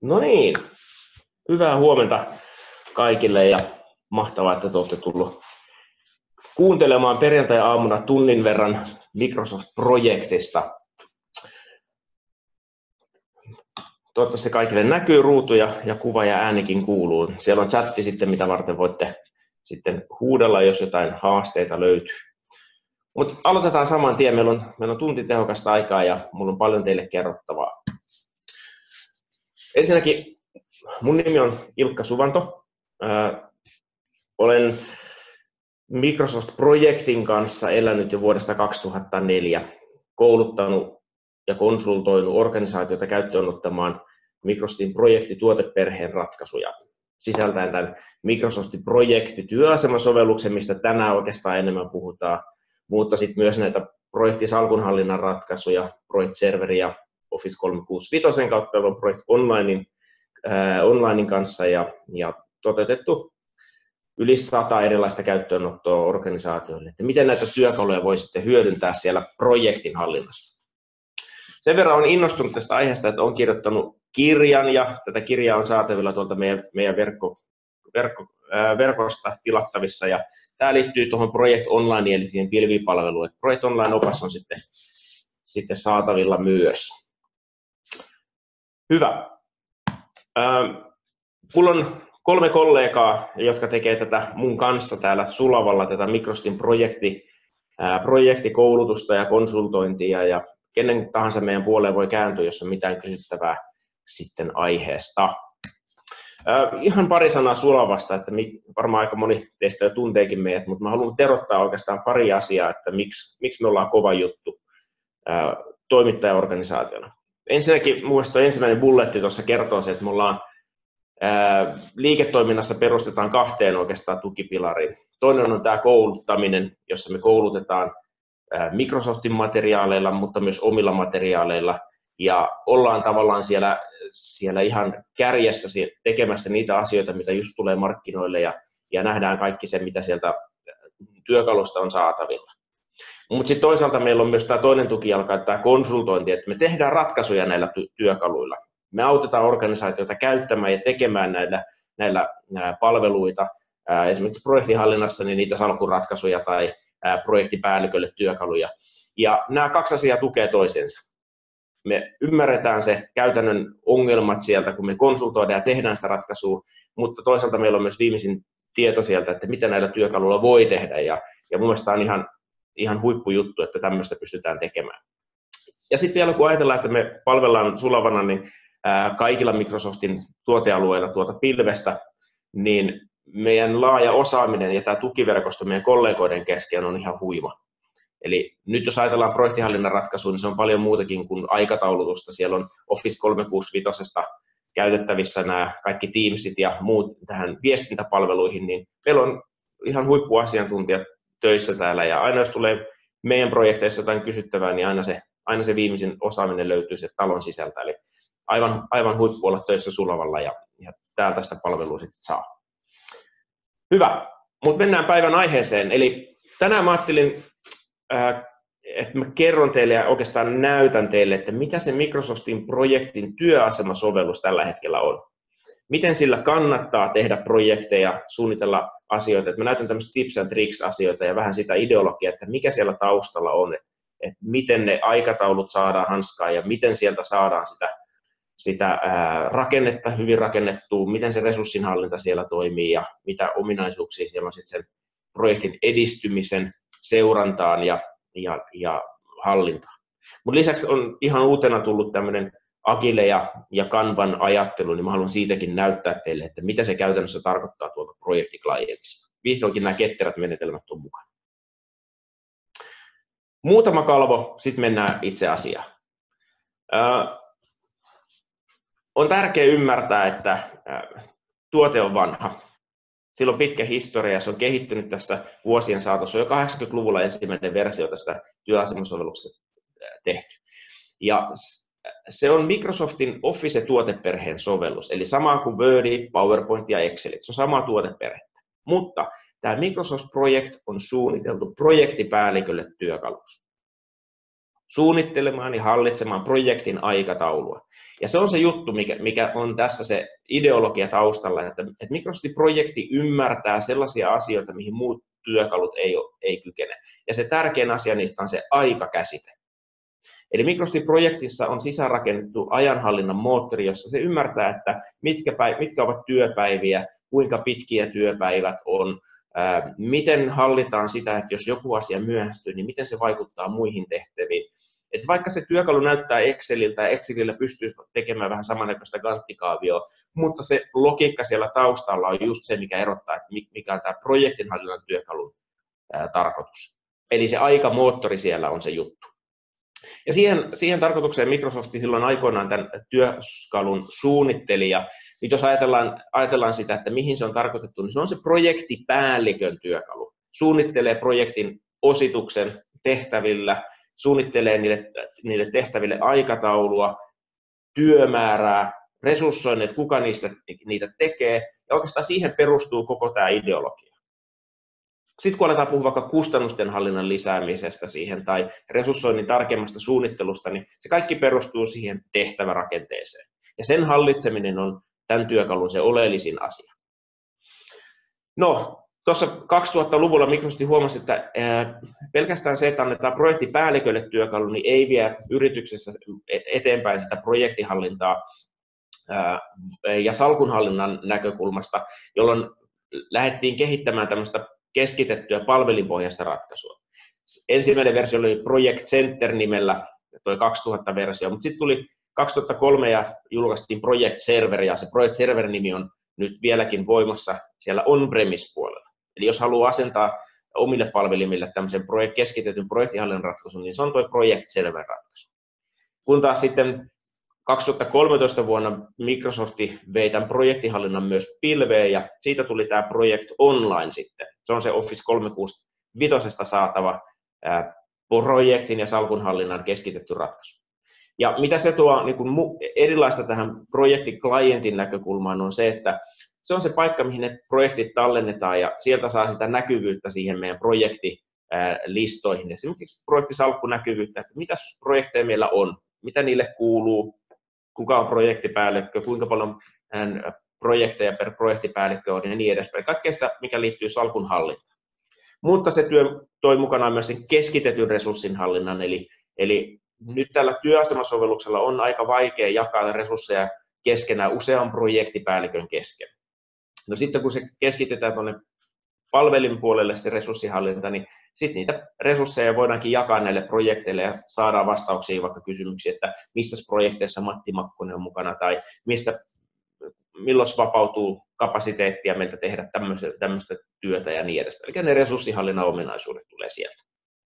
No niin, hyvää huomenta kaikille ja mahtavaa, että te olette tullut kuuntelemaan perjantai-aamuna tunnin verran Microsoft-projektista. Toivottavasti kaikille näkyy ruutu ja kuva ja äänikin kuuluu. Siellä on chatti sitten, mitä varten voitte sitten huudella, jos jotain haasteita löytyy. Mutta aloitetaan saman tien. Meillä on tunti tehokasta aikaa ja minulla on paljon teille kerrottavaa. Ensinnäkin mun nimi on Ilkka Suvanto. Olen Microsoft-projektin kanssa elänyt jo vuodesta 2004, kouluttanut ja konsultoinut organisaatioita käyttöön ottamaan Microsoftin projektituoteperheen ratkaisuja, sisältäen tämän Microsoftin projektityöasemasovelluksen, mistä tänään oikeastaan enemmän puhutaan, mutta sitten myös näitä projektisalkunhallinnan ratkaisuja, Project Serverin ja Office 365 kautta Project Onlinein kanssa ja toteutettu yli 100 erilaista käyttöönottoa organisaatioille, että miten näitä työkaluja voi sitten hyödyntää siellä projektin hallinnassa. Sen verran olen innostunut tästä aiheesta, että olen kirjoittanut kirjan ja tätä kirjaa on saatavilla tuolta meidän verkosta tilattavissa ja tämä liittyy tuohon Project Online eli siihen pilvipalveluun. Project Online-opas on sitten saatavilla myös. Hyvä. Mulla on 3 kollegaa, jotka tekee tätä mun kanssa täällä Sulavalla, tätä Microsoftin projektikoulutusta ja konsultointia, ja kenen tahansa meidän puoleen voi kääntyä, jos on mitään kysyttävää sitten aiheesta. Ihan pari sanaa Sulavasta, että varmaan aika moni teistä jo tunteekin meidät, mutta mä haluan terottaa oikeastaan pari asiaa, että miksi me ollaan kova juttu toimittajaorganisaationa. Ensinnäkin mun mielestä ensimmäinen bulletti tuossa kertoo se, että me ollaan liiketoiminnassa perustetaan 2 oikeastaan tukipilariin. Toinen on tämä kouluttaminen, jossa me koulutetaan Microsoftin materiaaleilla, mutta myös omilla materiaaleilla. Ja ollaan tavallaan siellä ihan kärjessä tekemässä niitä asioita, mitä just tulee markkinoille ja nähdään kaikki se, mitä sieltä työkalusta on saatavilla. Mutta sitten toisaalta meillä on myös tämä toinen tukijalka, tämä konsultointi, että me tehdään ratkaisuja näillä työkaluilla. Me autetaan organisaatioita käyttämään ja tekemään näillä palveluita, esimerkiksi projektihallinnassa niin niitä salkuratkaisuja tai projektipäällikölle työkaluja. Ja nämä 2 asiaa tukee toisensa. Me ymmärretään se käytännön ongelmat sieltä, kun me konsultoidaan ja tehdään sitä ratkaisua, mutta toisaalta meillä on myös viimeisin tieto sieltä, että mitä näillä työkaluilla voi tehdä. Ja mun mielestä on ihan huippujuttu, että tämmöistä pystytään tekemään. Ja sitten vielä kun ajatellaan, että me palvellaan Sulavana, niin kaikilla Microsoftin tuotealueilla tuota pilvestä, niin meidän laaja osaaminen ja tämä tukiverkosto meidän kollegoiden kesken on ihan huima. Eli nyt jos ajatellaan projektihallinnan ratkaisua, niin se on paljon muutakin kuin aikataulutusta. Siellä on Office 365 käytettävissä nämä kaikki Teamsit ja muut tähän viestintäpalveluihin, niin meillä on ihan huippuasiantuntijat töissä täällä ja aina jos tulee meidän projekteissa jotain kysyttävää, niin aina se viimeisin osaaminen löytyy se talon sisältä. Eli aivan huippu olla töissä Sulavalla ja täältä sitä palvelua sitten saa. Hyvä, mutta mennään päivän aiheeseen. Eli tänään mä ajattelin, että mä kerron teille ja oikeastaan näytän teille, että mitä se Microsoftin projektin työasemasovellus tällä hetkellä on. Miten sillä kannattaa tehdä projekteja, suunnitella asioita. Että mä näytän tämmöistä tips and tricks asioita ja vähän sitä ideologiaa, että mikä siellä taustalla on, että miten ne aikataulut saadaan hanskaan ja miten sieltä saadaan sitä rakennetta hyvin rakennettua, miten se resurssinhallinta siellä toimii ja mitä ominaisuuksia siellä on sitten sen projektin edistymisen seurantaan ja hallintaan. Mutta lisäksi on ihan uutena tullut tämmöinen Agile ja Kanban ajattelu, niin mä haluan siitäkin näyttää teille, että mitä se käytännössä tarkoittaa tuolta projektiklientista. Vihdoinkin nämä ketterät menetelmät on mukana. Muutama kalvo, sitten mennään itse asiaan. On tärkeää ymmärtää, että tuote on vanha. Sillä on pitkä historia ja se on kehittynyt tässä vuosien saatossa. Jo 80-luvulla ensimmäinen versio tästä työasemasovelluksesta tehty. Ja se on Microsoftin Office-tuoteperheen sovellus, eli sama kuin Word, PowerPoint ja Excel. Se on sama tuoteperhettä. Mutta tämä Microsoft Project on suunniteltu projektipäällikölle työkaluksi. Suunnittelemaan ja hallitsemaan projektin aikataulua. Ja se on se juttu, mikä on tässä se ideologia taustalla, että Microsoftin projekti ymmärtää sellaisia asioita, mihin muut työkalut ei kykene. Ja se tärkein asia niistä on se aikakäsite. Eli Microsoftin projektissa on sisäänrakennettu ajanhallinnan moottori, jossa se ymmärtää, että mitkä ovat työpäiviä, kuinka pitkiä työpäivät on, miten hallitaan sitä, että jos joku asia myöhästyy, niin miten se vaikuttaa muihin tehtäviin. Että vaikka se työkalu näyttää Exceliltä ja Excelillä pystyy tekemään vähän samannäköistä ganttikaavioa, mutta se logiikka siellä taustalla on just se, mikä erottaa, että mikä on tämä projektinhallinnan työkalun tarkoitus. Eli se aikamoottori siellä on se juttu. Ja siihen tarkoitukseen Microsoft silloin aikoinaan tämän työkalun suunnitteli. Ja nyt jos ajatellaan sitä, että mihin se on tarkoitettu, niin se on se projektipäällikön työkalu. Suunnittelee projektin osituksen tehtävillä, suunnittelee niille tehtäville aikataulua, työmäärää, resurssoinnit, kuka niitä tekee, ja oikeastaan siihen perustuu koko tämä ideologia. Sitten kun aletaan puhua vaikka kustannusten hallinnan lisäämisestä siihen tai resurssoinnin tarkemmasta suunnittelusta, niin se kaikki perustuu siihen tehtävärakenteeseen. Ja sen hallitseminen on tämän työkalun se oleellisin asia. No, tuossa 2000-luvulla Microsoft huomasi, että pelkästään se, että annetaan projektipäällikölle työkalu, niin ei vie yrityksessä eteenpäin sitä projektihallintaa ja salkunhallinnan näkökulmasta, jolloin lähdettiin kehittämään tämmöistä keskitettyä palvelinpohjaista ratkaisua. Ensimmäinen versio oli Project Center nimellä, toi 2000-versio, mutta sitten tuli 2003 ja julkaistiin Project Server, ja se Project Server-nimi on nyt vieläkin voimassa siellä on-premise-puolella. Eli jos haluaa asentaa omille palvelimille tämmöisen keskitetyn projektihallinnan ratkaisun, niin se on tuo Project Server-ratkaisu. Kun taas sitten 2013 vuonna Microsoft vei tämän projektihallinnan myös pilveen, ja siitä tuli tämä Project Online sitten. Se on se Office 365 saatava projektin ja salkunhallinnan keskitetty ratkaisu. Ja mitä se tuo niin kuin erilaista tähän projektiklientin näkökulmaan on se, että se on se paikka, mihin ne projektit tallennetaan, ja sieltä saa sitä näkyvyyttä siihen meidän projektilistoihin. Esimerkiksi projektisalkkunäkyvyyttä, että mitä projekteja meillä on, mitä niille kuuluu, kuka on projektipäällikkö, kuinka paljon projekteja per projektipäällikkö on ja niin edespäin. Kaikkea sitä, mikä liittyy salkun hallintaan. Mutta se työ toi mukanaan myös sen keskitetyn resurssin hallinnan, eli nyt tällä työasemasovelluksella on aika vaikea jakaa resursseja keskenään usean projektipäällikön kesken. No sitten kun se keskitetään tuonne palvelin puolelle se resurssihallinta, niin sitten niitä resursseja voidaankin jakaa näille projekteille ja saadaan vastauksia vaikka kysymyksiin, että missä projekteissa Matti Makkonen on mukana tai milloin vapautuu kapasiteettia meiltä tehdä tämmöistä työtä ja niin edespäin. Eli ne resurssihallinnan ominaisuudet tulee sieltä.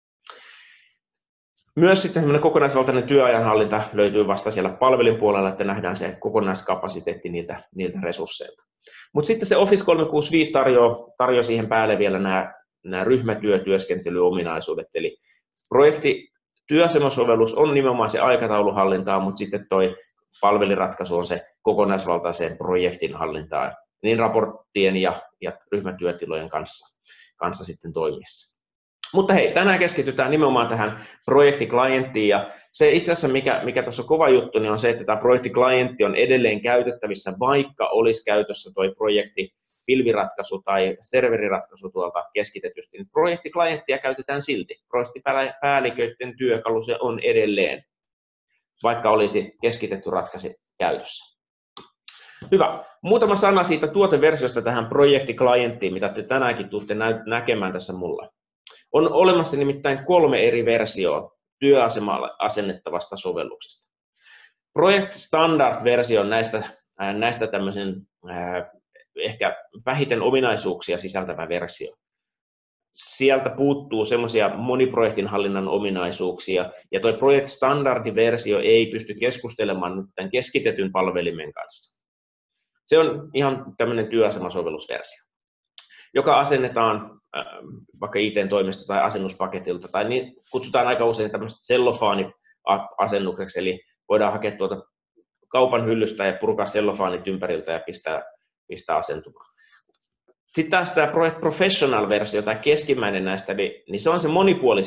Myös sitten kokonaisvaltainen työajanhallinta löytyy vasta siellä palvelin puolella, että nähdään se kokonaiskapasiteetti niiltä resursseilta. Mutta sitten se Office 365 tarjoaa siihen päälle vielä nämä ryhmätyöskentelyominaisuudet, eli työasemasovellus on nimenomaan se aikatauluhallintaa, mutta sitten toi palveliratkaisu on se kokonaisvaltaiseen projektin hallintaan, niin raporttien ja ryhmätyötilojen kanssa sitten toimiessa. Mutta hei, tänään keskitytään nimenomaan tähän projektiklienttiin, ja se itse asiassa, mikä tässä on kova juttu, niin on se, että tämä projektiklientti on edelleen käytettävissä, vaikka olisi käytössä tuo projektipilviratkaisu tai serveriratkaisu tuolta keskitetysti. Niin projektiklienttiä käytetään silti. Projektipäälliköiden työkalu se on edelleen, vaikka olisi keskitetty ratkaisu käytössä. Hyvä. Muutama sana siitä tuoteversiosta tähän projektiklienttiin, mitä te tänäänkin tulette näkemään tässä mulla. On olemassa nimittäin 3 eri versioa työasemalle asennettavasta sovelluksesta. Project Standard-versio on näistä tämmöisen ehkä vähiten ominaisuuksia sisältävä versio. Sieltä puuttuu semmoisia moniprojektin hallinnan ominaisuuksia, ja tuo Project Standard-versio ei pysty keskustelemaan tämän keskitetyn palvelimen kanssa. Se on ihan tämmöinen työasemasovellusversio, joka asennetaan vaikka IT-toimesta tai asennuspaketilta, tai niin kutsutaan aika usein tämmöistä sellofaani-asennukseksi, eli voidaan hakea tuolta kaupan hyllystä ja purkaa sellofaanit ympäriltä ja pistää asentumaan. Sitten taas tämä Project Professional-versio, tai keskimmäinen näistä, niin se on se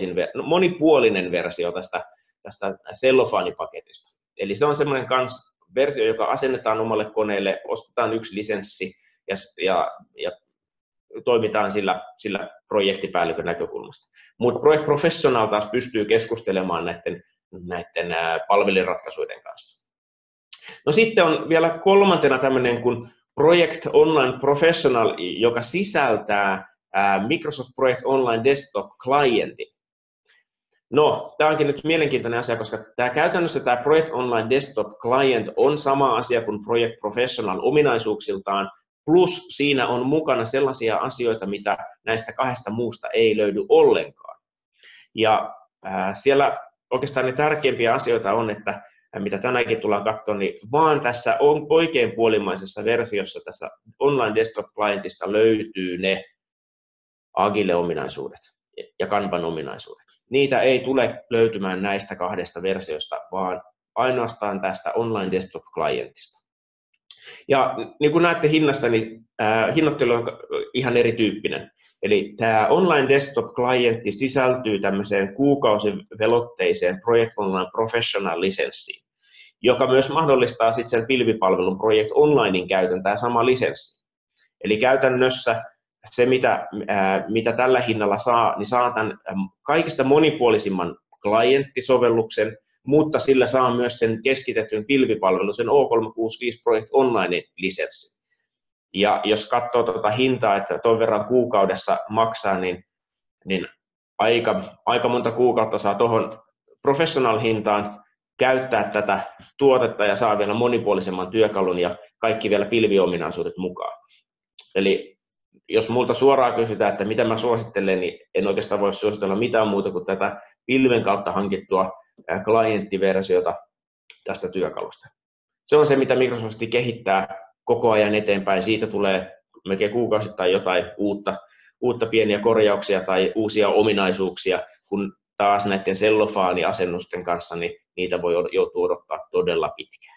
monipuolinen versio tästä sellofaanipaketista. Eli se on semmoinen versio, joka asennetaan omalle koneelle, ostetaan yksi lisenssi ja toimitaan sillä projektipäällikön näkökulmasta. Mutta Project Professional taas pystyy keskustelemaan näiden palvelinratkaisuiden kanssa. No sitten on vielä kolmantena tämmöinen kuin Project Online Professional, joka sisältää Microsoft Project Online Desktop Clientin. No, tämä onkin nyt mielenkiintoinen asia, koska käytännössä tämä Project Online Desktop Client on sama asia kuin Project Professional ominaisuuksiltaan, plus siinä on mukana sellaisia asioita, mitä näistä kahdesta muusta ei löydy ollenkaan. Ja siellä oikeastaan ne tärkeimpiä asioita on, että mitä tänäänkin tullaan katsomaan, niin vaan tässä on oikein puolimaisessa versiossa tässä Online Desktop Clientista löytyy ne Agile-ominaisuudet ja Kanban-ominaisuudet. Niitä ei tule löytymään näistä kahdesta versiosta, vaan ainoastaan tästä Online Desktop Clientista. Ja niin kuin näette hinnasta, niin hinnoittelu on ihan erityyppinen. Eli tämä Online Desktop Clientti sisältyy tämmöiseen kuukausivelotteiseen Project Online Professional lisenssiin, joka myös mahdollistaa sitten sen pilvipalvelun Project Onlinein käytön, tämä sama lisenssi. Eli käytännössä se, mitä tällä hinnalla saa, niin saa tämän kaikista monipuolisimman klienttisovelluksen, mutta sillä saa myös sen keskitetyn pilvipalvelun, sen O365 Project Online lisenssi. Ja jos katsoo tuota hintaa, että tuon verran kuukaudessa maksaa, niin aika monta kuukautta saa tuohon professional-hintaan käyttää tätä tuotetta ja saa vielä monipuolisemman työkalun ja kaikki vielä pilviominaisuudet mukaan. Eli jos multa suoraan kysytään, että mitä mä suosittelen, niin en oikeastaan voi suositella mitään muuta kuin tätä pilven kautta hankittua klienttiversiota tästä työkalusta. Se on se, mitä Microsoft kehittää koko ajan eteenpäin. Siitä tulee melkein kuukausittain jotain uutta pieniä korjauksia tai uusia ominaisuuksia, kun taas näiden sellofaaniasennusten kanssa niin niitä voi joutua odottaa todella pitkään.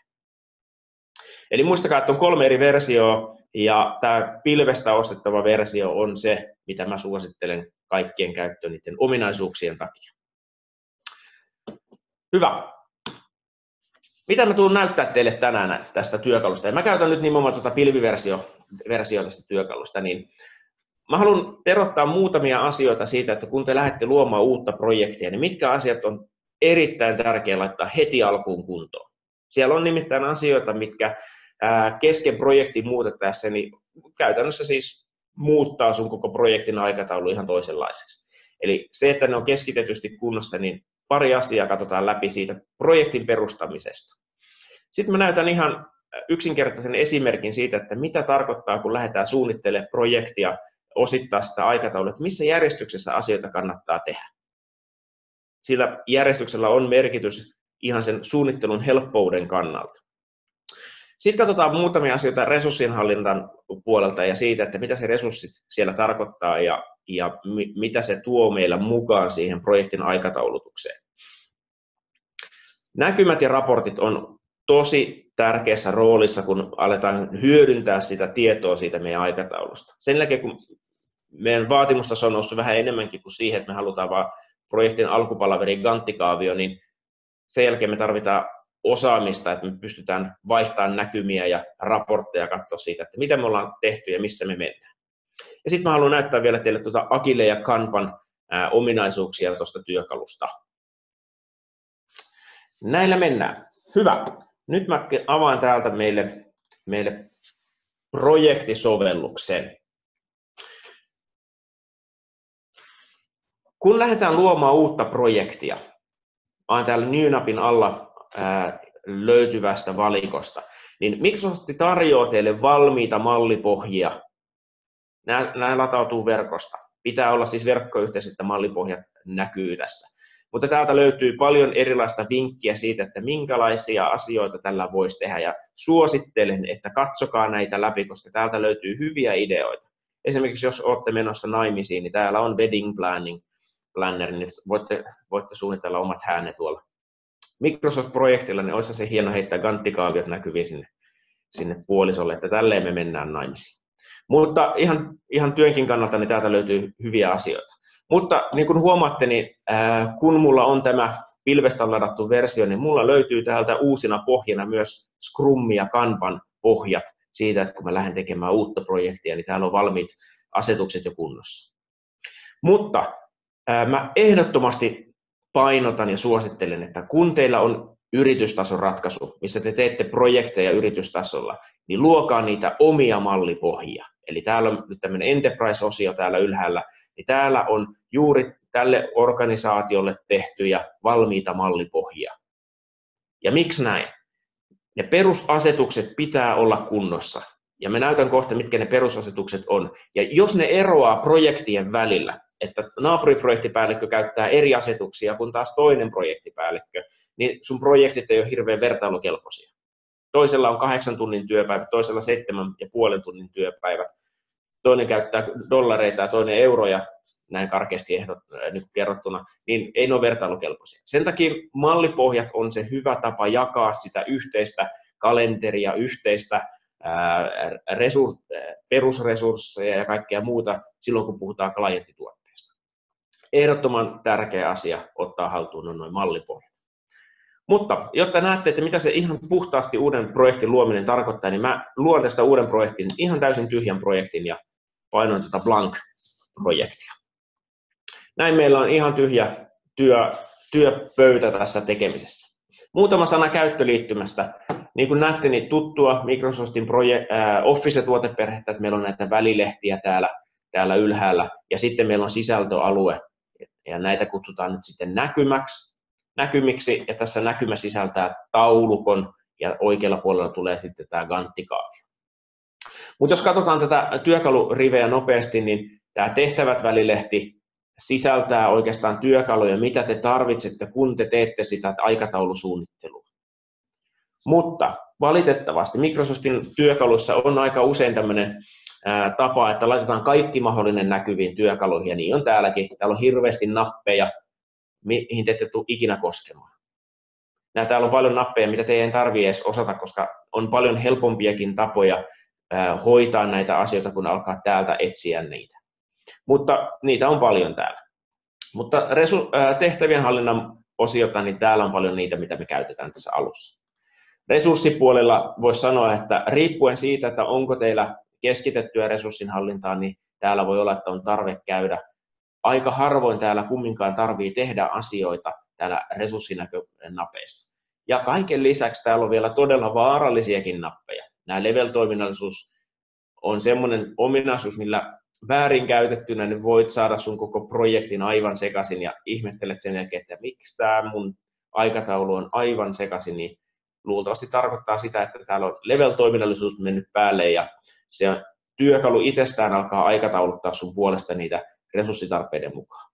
Eli muistakaa, että on 3 eri versioa, ja tämä pilvestä ostettava versio on se, mitä mä suosittelen kaikkien käyttöön niiden ominaisuuksien takia. Hyvä. Mitä mä tulen näyttää teille tänään tästä työkalusta? Ja mä käytän nyt nimenomaan tuota pilviversiota tästä työkalusta. Niin mä haluan erottaa muutamia asioita siitä, että kun te lähdette luomaan uutta projektia, niin mitkä asiat on erittäin tärkeää laittaa heti alkuun kuntoon. Siellä on nimittäin asioita, mitkä kesken projektin muutettaessa, niin käytännössä siis muuttaa sun koko projektin aikataulu ihan toisenlaiseksi. Eli se, että ne on keskitetysti kunnossa, niin pari asiaa katsotaan läpi siitä projektin perustamisesta. Sitten mä näytän ihan yksinkertaisen esimerkin siitä, että mitä tarkoittaa, kun lähdetään suunnittelemaan projektia, osittaa sitä aikataulua, että missä järjestyksessä asioita kannattaa tehdä. Sillä järjestyksellä on merkitys ihan sen suunnittelun helppouden kannalta. Sitten katsotaan muutamia asioita resurssienhallinnan puolelta ja siitä, että mitä se resurssit siellä tarkoittaa ja mitä se tuo meillä mukaan siihen projektin aikataulutukseen. Näkymät ja raportit on tosi tärkeässä roolissa, kun aletaan hyödyntää sitä tietoa siitä meidän aikataulusta. Sen jälkeen, kun meidän vaatimustaso on noussut vähän enemmänkin kuin siihen, että me halutaan vaan projektin alkupalaverin ganttikaavio, niin sen jälkeen me tarvitaan osaamista, että me pystytään vaihtamaan näkymiä ja raportteja katsoa siitä, että mitä me ollaan tehty ja missä me mennään. Ja sitten mä haluan näyttää vielä teille tuota Agile ja Kanban ominaisuuksia tuosta työkalusta. Näillä mennään. Hyvä. Nyt mä avaan täältä meille projektisovelluksen. Kun lähdetään luomaan uutta projektia, olen täällä New-napin alla löytyvästä valikosta, niin Microsoft tarjoaa teille valmiita mallipohjia. Nämä latautuu verkosta. Pitää olla siis verkkoyhteys, että mallipohjat näkyy tässä. Mutta täältä löytyy paljon erilaista vinkkiä siitä, että minkälaisia asioita tällä voisi tehdä. Ja suosittelen, että katsokaa näitä läpi, koska täältä löytyy hyviä ideoita. Esimerkiksi jos olette menossa naimisiin, niin täällä on wedding planner, niin voitte suunnitella omat häänne tuolla. Microsoft-projektilla niin olisi se hieno heittää ganttikaaviot näkyviin sinne puolisolle, että tälleen me mennään naimisiin. Mutta ihan työnkin kannalta niin täältä löytyy hyviä asioita. Mutta niin kuin huomaatte, niin kun mulla on tämä pilvestä on ladattu versio, niin mulla löytyy täältä uusina pohjana myös Scrum ja Kanban pohjat siitä, että kun mä lähden tekemään uutta projektia, niin täällä on valmiit asetukset jo kunnossa. Mutta mä ehdottomasti painotan ja suosittelen, että kun teillä on yritystason ratkaisu, missä te teette projekteja yritystasolla, niin luokaa niitä omia mallipohjia. Eli täällä on nyt tämmöinen Enterprise-osio täällä ylhäällä, niin täällä on juuri tälle organisaatiolle tehtyjä valmiita mallipohjia. Ja miksi näin? Ne perusasetukset pitää olla kunnossa. Ja mä näytän kohta, mitkä ne perusasetukset on. Ja jos ne eroaa projektien välillä, että naapuriprojektipäällikkö käyttää eri asetuksia kuin taas toinen projektipäällikkö, niin sun projektit ei ole hirveän vertailukelpoisia. Toisella on 8 tunnin työpäivä, toisella 7,5 tunnin työpäivä. Toinen käyttää dollareita ja toinen euroja, näin karkeasti nyt kerrottuna, niin ei ne ole vertailukelpoisia. Sen takia mallipohjat on se hyvä tapa jakaa sitä yhteistä kalenteria, yhteistä perusresursseja ja kaikkea muuta silloin, kun puhutaan klienttituotteesta. Ehdottoman tärkeä asia ottaa haltuun on noin mallipohjat. Mutta jotta näette, että mitä se ihan puhtaasti uuden projektin luominen tarkoittaa, niin mä luon tästä uuden projektin, ihan täysin tyhjän projektin ja painoin tätä blank-projektia. Näin meillä on ihan tyhjä työpöytä tässä tekemisessä. Muutama sana käyttöliittymästä. Niin kuin näette, niin tuttua Microsoftin Office-tuoteperhettä, että meillä on näitä välilehtiä täällä ylhäällä, ja sitten meillä on sisältöalue, ja näitä kutsutaan nyt sitten näkymiksi, ja tässä näkymä sisältää taulukon, ja oikealla puolella tulee sitten tämä Gantt-kaavio. Mutta jos katsotaan tätä työkaluriveä nopeasti, niin tämä tehtävät-välilehti sisältää oikeastaan työkaluja, mitä te tarvitsette, kun te teette sitä aikataulusuunnittelua. Mutta valitettavasti Microsoftin työkaluissa on aika usein tämmöinen tapa, että laitetaan kaikki mahdollinen näkyviin työkaluihin, ja niin on täälläkin. Täällä on hirveästi nappeja, mihin te ette tule ikinä koskemaan. Täällä on paljon nappeja, mitä te ei tarvitse edes osata, koska on paljon helpompiakin tapoja hoitaa näitä asioita, kun alkaa täältä etsiä niitä. Mutta niitä on paljon täällä. Mutta tehtävien hallinnan osiota, niin täällä on paljon niitä, mitä me käytetään tässä alussa. Resurssipuolella voisi sanoa, että riippuen siitä, että onko teillä keskitettyä resurssinhallintaa, niin täällä voi olla, että on tarve käydä. Aika harvoin täällä kumminkaan tarvitsee tehdä asioita täällä resurssinäkönapeissa. Ja kaiken lisäksi täällä on vielä todella vaarallisiakin nappeja. Nämä level-toiminnallisuus on semmoinen ominaisuus, millä väärinkäytettynä niin voit saada sun koko projektin aivan sekaisin ja ihmettelet sen jälkeen, että miksi tämä mun aikataulu on aivan sekaisin, niin luultavasti tarkoittaa sitä, että täällä on level-toiminnallisuus mennyt päälle ja se työkalu itsestään alkaa aikatauluttaa sun puolesta niitä resurssitarpeiden mukaan.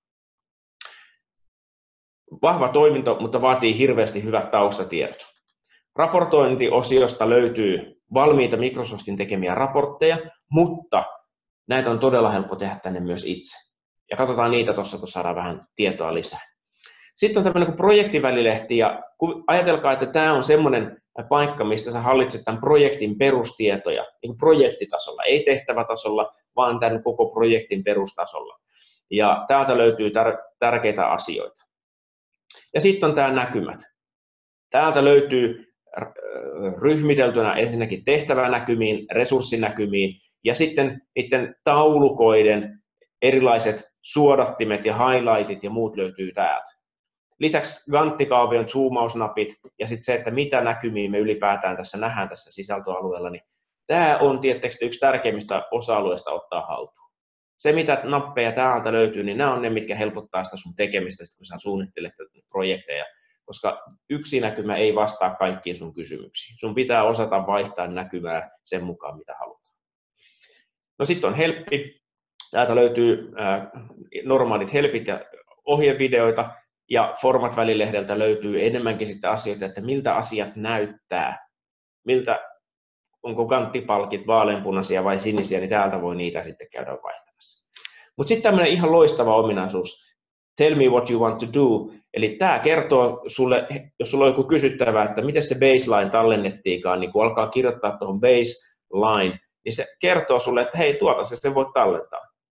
Vahva toiminto, mutta vaatii hirveästi hyvät taustatiedot. Raportointiosiosta löytyy valmiita Microsoftin tekemiä raportteja, mutta näitä on todella helppo tehdä tänne myös itse. Ja katsotaan niitä tuossa, kun saadaan vähän tietoa lisää. Sitten on tämmöinen kuin projektivälilehti, ja ajatelkaa, että tämä on semmoinen paikka, mistä sä hallitset tämän projektin perustietoja, niin projektitasolla, ei tehtävätasolla, vaan tämän koko projektin perustasolla. Ja täältä löytyy tärkeitä asioita. Ja sitten on tämä näkymät. Täältä löytyy ryhmiteltynä ensinnäkin tehtävänäkymiin, resurssinäkymiin, ja sitten niiden taulukoiden erilaiset suodattimet ja highlightit ja muut löytyy täältä. Lisäksi Gantt-kaavion zoomausnapit ja sitten se, että mitä näkymiä me ylipäätään tässä nähdään tässä sisältöalueella, niin tämä on tietysti yksi tärkeimmistä osa-alueista ottaa haltuun. Se, mitä nappeja täältä löytyy, niin nämä on ne, mitkä helpottaa sitä sun tekemistä, kun sä suunnittelet projekteja, koska yksi näkymä ei vastaa kaikkiin sun kysymyksiin. Sun pitää osata vaihtaa näkymää sen mukaan, mitä halutaan. No sitten on helppi. Täältä löytyy normaalit helpit ja ohjevideoita, ja Format-välilehdeltä löytyy enemmänkin sitten asioita, että miltä asiat näyttää, onko ganttipalkit vaaleanpunaisia vai sinisiä, niin täältä voi niitä sitten käydä vaihtamassa. Mutta sitten tämmöinen ihan loistava ominaisuus, tell me what you want to do, eli tämä kertoo sulle, jos sulla on joku kysyttävä, että miten se baseline tallennettiinkaan, niin kun alkaa kirjoittaa tuohon baseline, niin se kertoo sulle, että hei, tuota se voit tallentaa.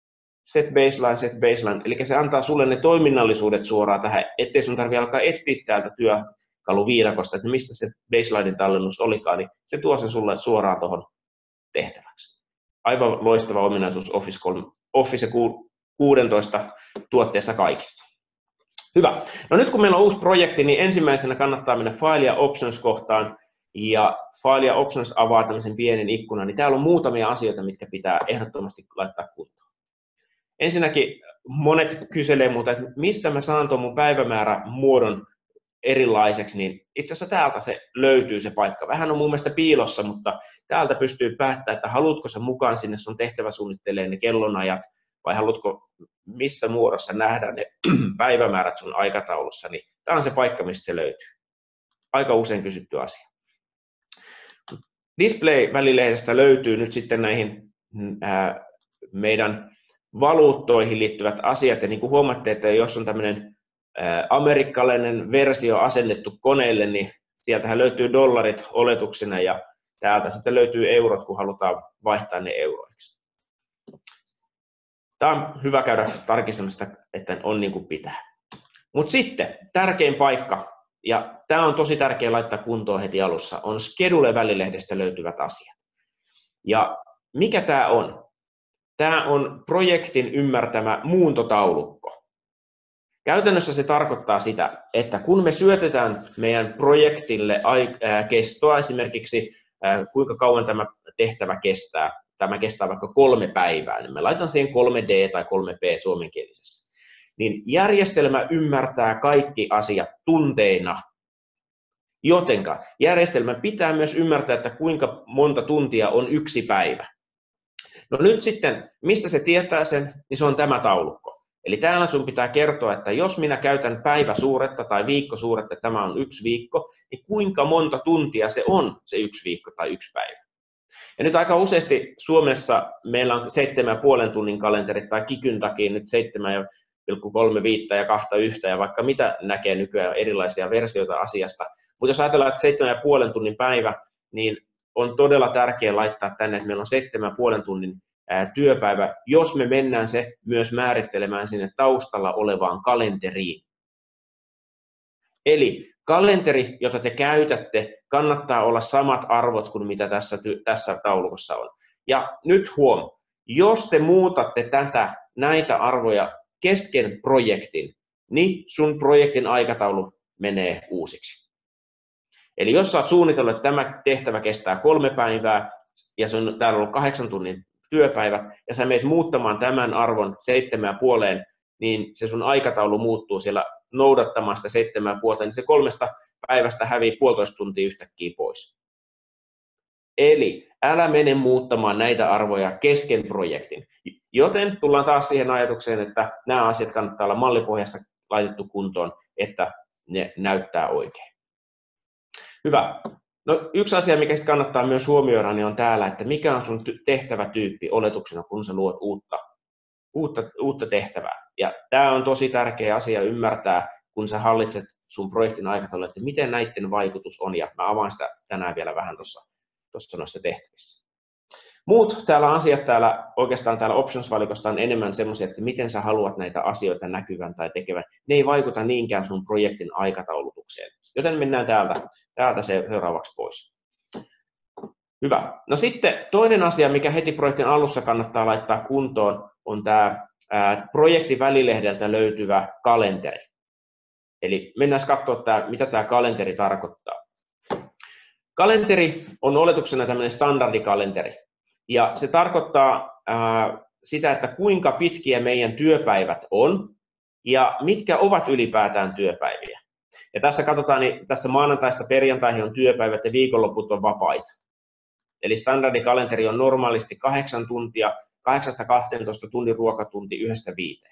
set baseline, eli se antaa sulle ne toiminnallisuudet suoraan tähän, ettei sun tarvitse eli se antaa sulle ne toiminnallisuudet suoraan tähän, ettei sun tarvitse alkaa etsiä täältä työkaluviidakosta, että mistä se baselinein tallennus olikaan, niin se tuo sen sulle suoraan tuohon tehtäväksi. Aivan loistava ominaisuus Office 16 tuotteessa kaikissa. Hyvä. No nyt kun meillä on uusi projekti, niin ensimmäisenä kannattaa mennä File ja Options-kohtaan, ja File ja Options avaa tämmöisen pienen ikkunan, niin täällä on muutamia asioita, mitkä pitää ehdottomasti laittaa kuntoon. Ensinnäkin monet kyselee multa, että mistä mä saan tuon mun päivämäärämuodon erilaiseksi, niin itse asiassa täältä se löytyy se paikka. Vähän on mun mielestä piilossa, mutta täältä pystyy päättämään, että haluatko sä mukaan sinne sun tehtäväsuunnitteleen ne kellonajat, vai haluatko missä muodossa nähdä ne päivämäärät sun aikataulussa, niin tämä on se paikka, mistä se löytyy. Aika usein kysytty asia. Display-välilehdestä löytyy nyt sitten näihin meidän valuuttoihin liittyvät asiat, ja niin kuin huomaatte, että jos on tämmöinen amerikkalainen versio asennettu koneelle, niin sieltähän löytyy dollarit oletuksena, ja täältä sitten löytyy eurot, kun halutaan vaihtaa ne euroiksi. Tämä on hyvä käydä tarkistamista, että on niin kuin pitää. Mutta sitten tärkein paikka, ja tämä on tosi tärkeä laittaa kuntoon heti alussa, on Schedule-välilehdestä löytyvät asiat. Ja mikä tämä on? Tämä on projektin ymmärtämä muuntotaulukko. Käytännössä se tarkoittaa sitä, että kun me syötetään meidän projektille kestoa, esimerkiksi kuinka kauan tämä tehtävä kestää vaikka 3 päivää, niin me laitan siihen 3D tai 3P suomenkielisessä, niin järjestelmä ymmärtää kaikki asiat tunteina, jotenka järjestelmä pitää myös ymmärtää, että kuinka monta tuntia on 1 päivä. No nyt sitten, mistä se tietää sen, niin se on tämä taulukko. Eli täällä sun pitää kertoa, että jos minä käytän päiväsuuretta tai viikkosuuretta, tämä on 1 viikko, niin kuinka monta tuntia se on se 1 viikko tai 1 päivä. Ja nyt aika useasti Suomessa meillä on 7,5 tunnin kalenterit tai kikyn takia nyt 7,35 ja 2,1 ja vaikka mitä näkee nykyään erilaisia versioita asiasta. Mutta jos ajatellaan, että 7,5 tunnin päivä, niin on todella tärkeää laittaa tänne, että meillä on 7,5 tunnin työpäivä, jos me mennään se myös määrittelemään sinne taustalla olevaan kalenteriin. Eli kalenteri, jota te käytätte, kannattaa olla samat arvot kuin mitä tässä taulukossa on. Ja nyt jos te muutatte näitä arvoja kesken projektin, niin sun projektin aikataulu menee uusiksi. Eli jos sä oot suunnitellut, että tämä tehtävä kestää 3 päivää ja täällä on ollut 8 tunnin työpäivä ja sä meet muuttamaan tämän arvon 7,5, niin se sun aikataulu muuttuu siellä noudattamasta 7,5, niin se 3 päivästä hävii 1,5 tuntia yhtäkkiä pois. Eli älä mene muuttamaan näitä arvoja kesken projektin. Joten tullaan taas siihen ajatukseen, että nämä asiat kannattaa olla mallipohjassa laitettu kuntoon, että ne näyttää oikein. Hyvä. No, yksi asia, mikä kannattaa myös huomioida, niin on täällä, että mikä on sun tehtävätyyppi oletuksena, kun sä luot uutta tehtävää. Ja tämä on tosi tärkeä asia ymmärtää, kun sä hallitset sun projektin aikataulua, että miten näiden vaikutus on, ja mä avaan sitä tänään vielä vähän tuossa noissa tehtävissä. Muut asiat oikeastaan täällä Options-valikosta on enemmän semmoisia, että miten sä haluat näitä asioita näkyvän tai tekevän. Ne ei vaikuta niinkään sun projektin aikataulutukseen. Joten mennään täältä seuraavaksi pois. Hyvä. No sitten toinen asia, mikä heti projektin alussa kannattaa laittaa kuntoon, on tämä projektin välilehdeltä löytyvä kalenteri. Eli mennään katsoa, mitä tämä kalenteri tarkoittaa. Kalenteri on oletuksena tämmöinen standardikalenteri. Ja se tarkoittaa sitä, että kuinka pitkiä meidän työpäivät on ja mitkä ovat ylipäätään työpäiviä. Ja tässä katsotaan, niin tässä maanantaista perjantaihin on työpäivät ja viikonloput on vapaita. Eli standardikalenteri on normaalisti 8 tuntia, 8-12 tunnin ruokatunti 1-5.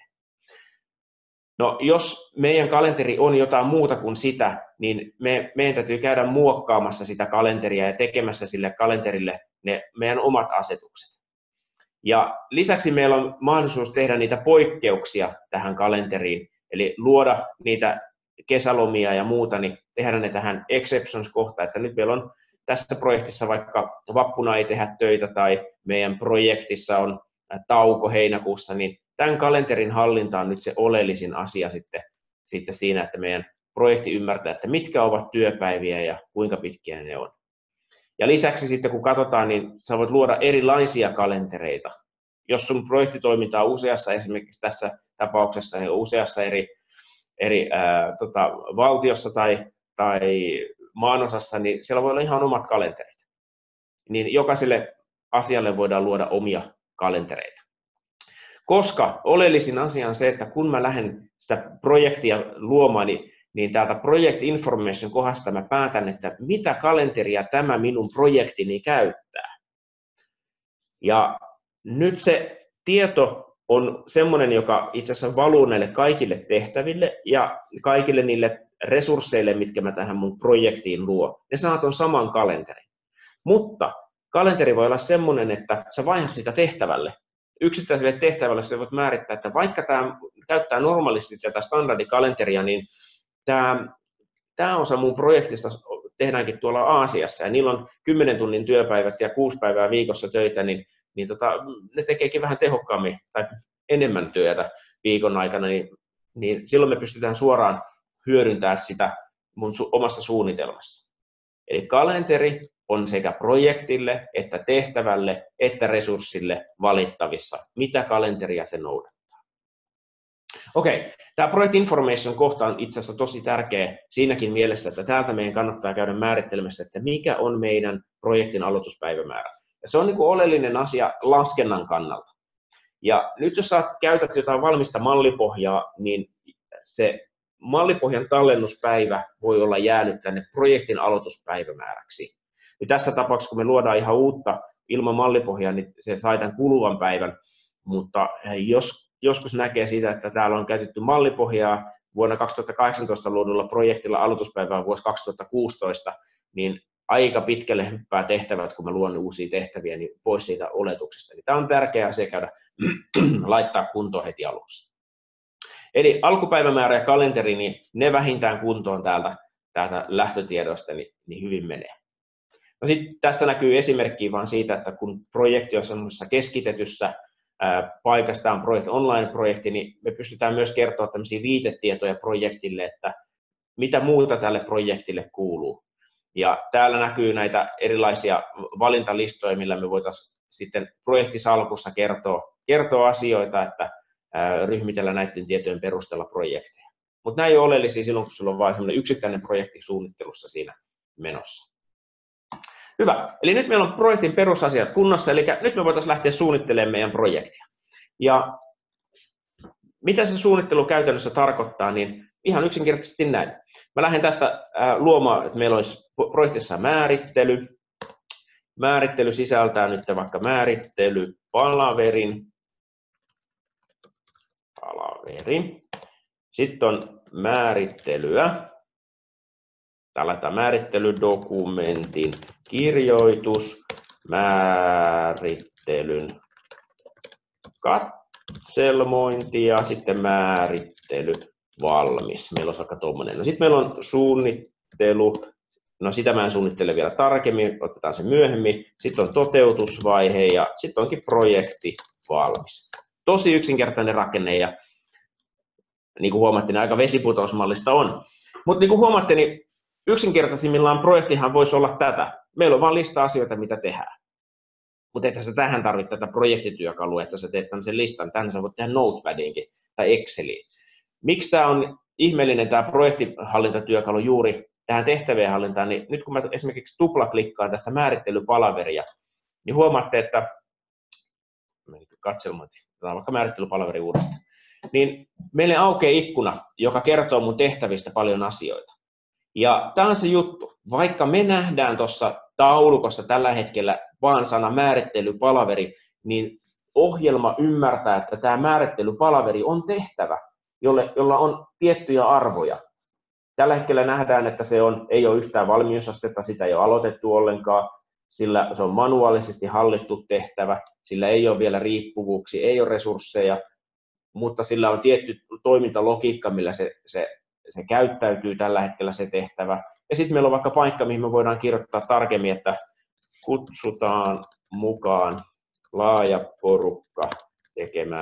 No, jos meidän kalenteri on jotain muuta kuin sitä, niin meidän täytyy käydä muokkaamassa sitä kalenteria ja tekemässä sille kalenterille ne meidän omat asetukset. Ja lisäksi meillä on mahdollisuus tehdä niitä poikkeuksia tähän kalenteriin, eli luoda niitä kesälomia ja muuta, niin tehdä ne tähän exceptions-kohtaan, että nyt meillä on tässä projektissa vaikka vappuna ei tehdä töitä tai meidän projektissa on tauko heinäkuussa, niin tämän kalenterin hallinta on nyt se oleellisin asia sitten siinä, että meidän projekti ymmärtää, että mitkä ovat työpäiviä ja kuinka pitkiä ne on. Ja lisäksi sitten kun katsotaan, niin sä voit luoda erilaisia kalentereita. Jos sun projektitoiminta on useassa, esimerkiksi tässä tapauksessa niin useassa eri valtiossa tai maanosassa, niin siellä voi olla ihan omat kalenterit. Niin jokaiselle asialle voidaan luoda omia kalentereita. Koska oleellisin asia on se, että kun mä lähden sitä projektia luomaan, niin täältä Project Information kohdasta mä päätän, että mitä kalenteria tämä minun projektini käyttää. Ja nyt se tieto on semmoinen, joka itse asiassa valuu näille kaikille tehtäville ja kaikille niille resursseille, mitkä mä tähän mun projektiin luo. Ne saat on saman kalenterin. Mutta kalenteri voi olla semmoinen, että sä vaihdat sitä tehtävälle. Yksittäiselle tehtävälle sä voit määrittää, että vaikka tämä käyttää normaalisti tätä standardikalenteria, niin tämä osa mun projektista tehdäänkin tuolla Aasiassa ja niillä on 10 tunnin työpäivät ja 6 päivää viikossa töitä, niin ne tekeekin vähän tehokkaammin tai enemmän työtä viikon aikana, niin silloin me pystytään suoraan hyödyntämään sitä mun omassa suunnitelmassa. Eli kalenteri on sekä projektille, että tehtävälle, että resurssille valittavissa, mitä kalenteria se noudattaa. Okei, tämä Project Information kohta on itse asiassa tosi tärkeä siinäkin mielessä, että täältä meidän kannattaa käydä määrittelemässä, että mikä on meidän projektin aloituspäivämäärä. Ja se on niin kuin oleellinen asia laskennan kannalta. Ja nyt jos sä käytät jotain valmista mallipohjaa, niin se mallipohjan tallennuspäivä voi olla jäänyt tänne projektin aloituspäivämääräksi. Ja tässä tapauksessa, kun me luodaan ihan uutta ilman mallipohjaa, niin se sai tämän kuluvan päivän, mutta joskus näkee siitä, että täällä on käytetty mallipohjaa vuonna 2018 luodulla projektilla aloituspäivää vuosi 2016, niin aika pitkälle hyppää tehtävät, kun mä luon uusia tehtäviä, niin pois siitä oletuksesta. Eli tämä on tärkeä asia käydä laittaa kuntoon heti aluksi. Eli alkupäivämäärä ja kalenteri, niin ne vähintään kuntoon täältä lähtötiedoista, niin hyvin menee. No sitten tässä näkyy esimerkki vaan siitä, että kun projekti on semmoisessa keskitetyssä paikassa, tämä on online-projekti, niin me pystytään myös kertoa tämmöisiä viitetietoja projektille, että mitä muuta tälle projektille kuuluu. Ja täällä näkyy näitä erilaisia valintalistoja, millä me voitaisiin sitten projektisalkussa kertoa asioita, että ryhmitellä näiden tietojen perusteella projekteja. Mutta nämä ei ole oleellisia silloin, kun sulla on vain semmoinen yksittäinen projekti suunnittelussa siinä menossa. Hyvä, eli nyt meillä on projektin perusasiat kunnossa, eli nyt me voitaisiin lähteä suunnittelemaan meidän projektia. Ja mitä se suunnittelu käytännössä tarkoittaa, niin ihan yksinkertaisesti näin. Mä lähden tästä luomaan, että meillä olisi projektissa määrittely. Määrittely sisältää nyt vaikka määrittelypalaverin. Sitten on määrittelyä. Tällä määrittelydokumentin kirjoitus, määrittelyn katselmointi ja sitten määrittely valmis. Meillä on vaikka tuommoinen. No sitten meillä on suunnittelu. No sitä mä en suunnittele vielä tarkemmin, otetaan se myöhemmin. Sitten on toteutusvaihe ja sitten onkin projekti valmis. Tosi yksinkertainen rakenne ja niin kuin huomattiin, aika vesiputousmallista on. Mutta niin kuin huomaatte, niin yksinkertaisimmillaan projektihan voisi olla tätä. Meillä on vain lista asioita, mitä tehdään. Mutta että sä tähän tarvitset tätä projektityökalua, että sä teet tämmöisen listan. Tähän sä voit tehdä Notepadiinkin tai Exceliin. Miksi tämä on ihmeellinen tämä projektihallintatyökalu juuri tähän tehtävien hallintaan, niin nyt kun mä esimerkiksi tuplaklikkaan tästä määrittelypalaveria, niin huomaatte, että katselmointi, otetaan vaikka määrittelypalaveri uudestaan, niin meille aukeaa ikkuna, joka kertoo mun tehtävistä paljon asioita. Ja tämä on se juttu, vaikka me nähdään tuossa taulukossa tällä hetkellä vaan sana määrittelypalaveri, niin ohjelma ymmärtää, että tämä määrittelypalaveri on tehtävä, jolla on tiettyjä arvoja. Tällä hetkellä nähdään, että ei ole yhtään valmiusastetta, sitä ei ole aloitettu ollenkaan, sillä se on manuaalisesti hallittu tehtävä, sillä ei ole vielä riippuvuuksia, ei ole resursseja, mutta sillä on tietty toimintalogiikka, millä se käyttäytyy tällä hetkellä se tehtävä. Ja sitten meillä on vaikka paikka, mihin me voidaan kirjoittaa tarkemmin, että kutsutaan mukaan laaja porukka tekemään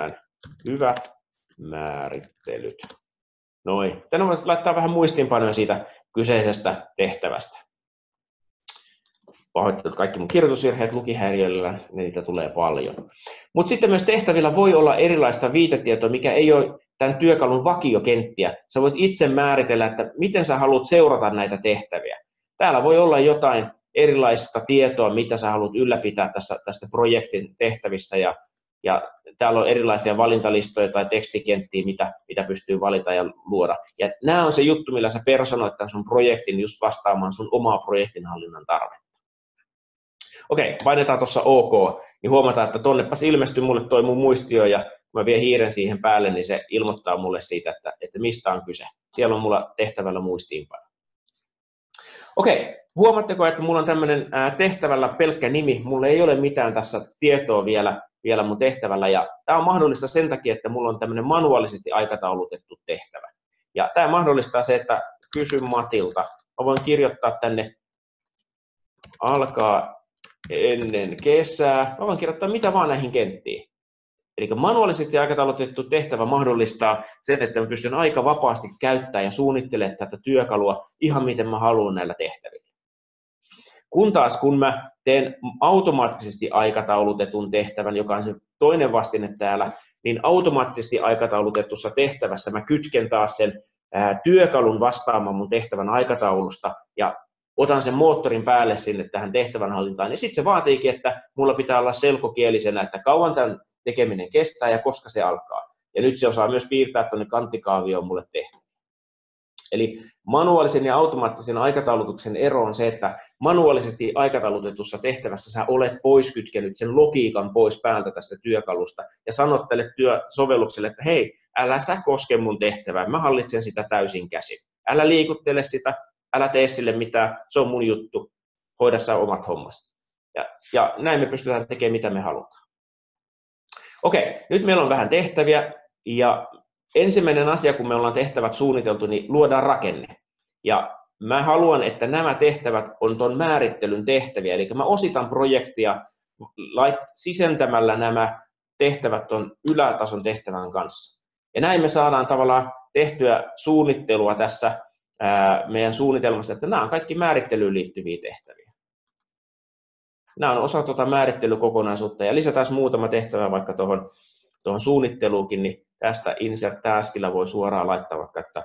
Hyvät määrittelyt. Noin. Tänne voit laittaa vähän muistiinpanoja siitä kyseisestä tehtävästä. Pahoittelut kaikki mun kirjoitusvirheet lukihäiriöillä, niitä tulee paljon. Mutta sitten myös tehtävillä voi olla erilaista viitetietoa, mikä ei ole tämän työkalun vakiokenttiä. Sä voit itse määritellä, että miten sä haluat seurata näitä tehtäviä. Täällä voi olla jotain erilaista tietoa, mitä sä haluat ylläpitää tästä projektin tehtävissä. Ja täällä on erilaisia valintalistoja tai tekstikenttiä, mitä pystyy valita ja luoda. Ja nämä on se juttu, millä sä personoit tämän sun projektin just vastaamaan sun omaa projektinhallinnan tarvetta. Okei, painetaan tuossa OK, niin huomataan, että tonnepas ilmestyy mulle toi mun muistio, ja kun mä vien hiiren siihen päälle, niin se ilmoittaa mulle siitä, että mistä on kyse. Siellä on mulla tehtävällä muistiinpano. Okei, huomaatteko, että mulla on tämmöinen tehtävällä pelkkä nimi, mulla ei ole mitään tässä tietoa vielä mun tehtävällä, ja tämä on mahdollista sen takia, että mulla on tämmöinen manuaalisesti aikataulutettu tehtävä. Ja tämä mahdollistaa se, että kysy Matilta. Mä voin kirjoittaa tänne alkaa ennen kesää. Mä voin kirjoittaa mitä vaan näihin kenttiin. Eli manuaalisesti aikataulutettu tehtävä mahdollistaa sen, että mä pystyn aika vapaasti käyttämään ja suunnittelemaan tätä työkalua ihan miten mä haluan näillä tehtävillä. Kun mä teen automaattisesti aikataulutetun tehtävän, joka on se toinen vastine täällä, niin automaattisesti aikataulutetussa tehtävässä mä kytken taas sen työkalun vastaamaan mun tehtävän aikataulusta ja otan sen moottorin päälle sinne tähän tehtävänhallintaan. Ja sitten se vaatiikin, että mulla pitää olla selkokielisenä, että kauan tämän tekeminen kestää ja koska se alkaa. Ja nyt se osaa myös piirtää tuonne kanttikaavioon mulle tehtävä. Eli manuaalisen ja automaattisen aikataulutuksen ero on se, että manuaalisesti aikataulutetussa tehtävässä sä olet poiskytkenyt sen logiikan pois päältä tästä työkalusta ja sanot tälle sovellukselle, että hei, älä sä koske mun tehtävää, mä hallitsen sitä täysin käsin. Älä liikuttele sitä, älä tee sille mitään, se on mun juttu, hoida sä omat hommas. Ja näin me pystytään tekemään mitä me halutaan. Okei, nyt meillä on vähän tehtäviä ja ensimmäinen asia, kun me ollaan tehtävät suunniteltu, niin luodaan rakenne. Ja mä haluan, että nämä tehtävät on tuon määrittelyn tehtäviä, eli mä ositan projektia sisentämällä nämä tehtävät tuon ylätason tehtävän kanssa. Ja näin me saadaan tavallaan tehtyä suunnittelua tässä meidän suunnitelmassa, että nämä on kaikki määrittelyyn liittyviä tehtäviä. Nämä on osa tuota määrittelykokonaisuutta ja lisätään muutama tehtävä vaikka tuohon suunnitteluunkin, niin tästä insert taskilla voi suoraan laittaa vaikka, että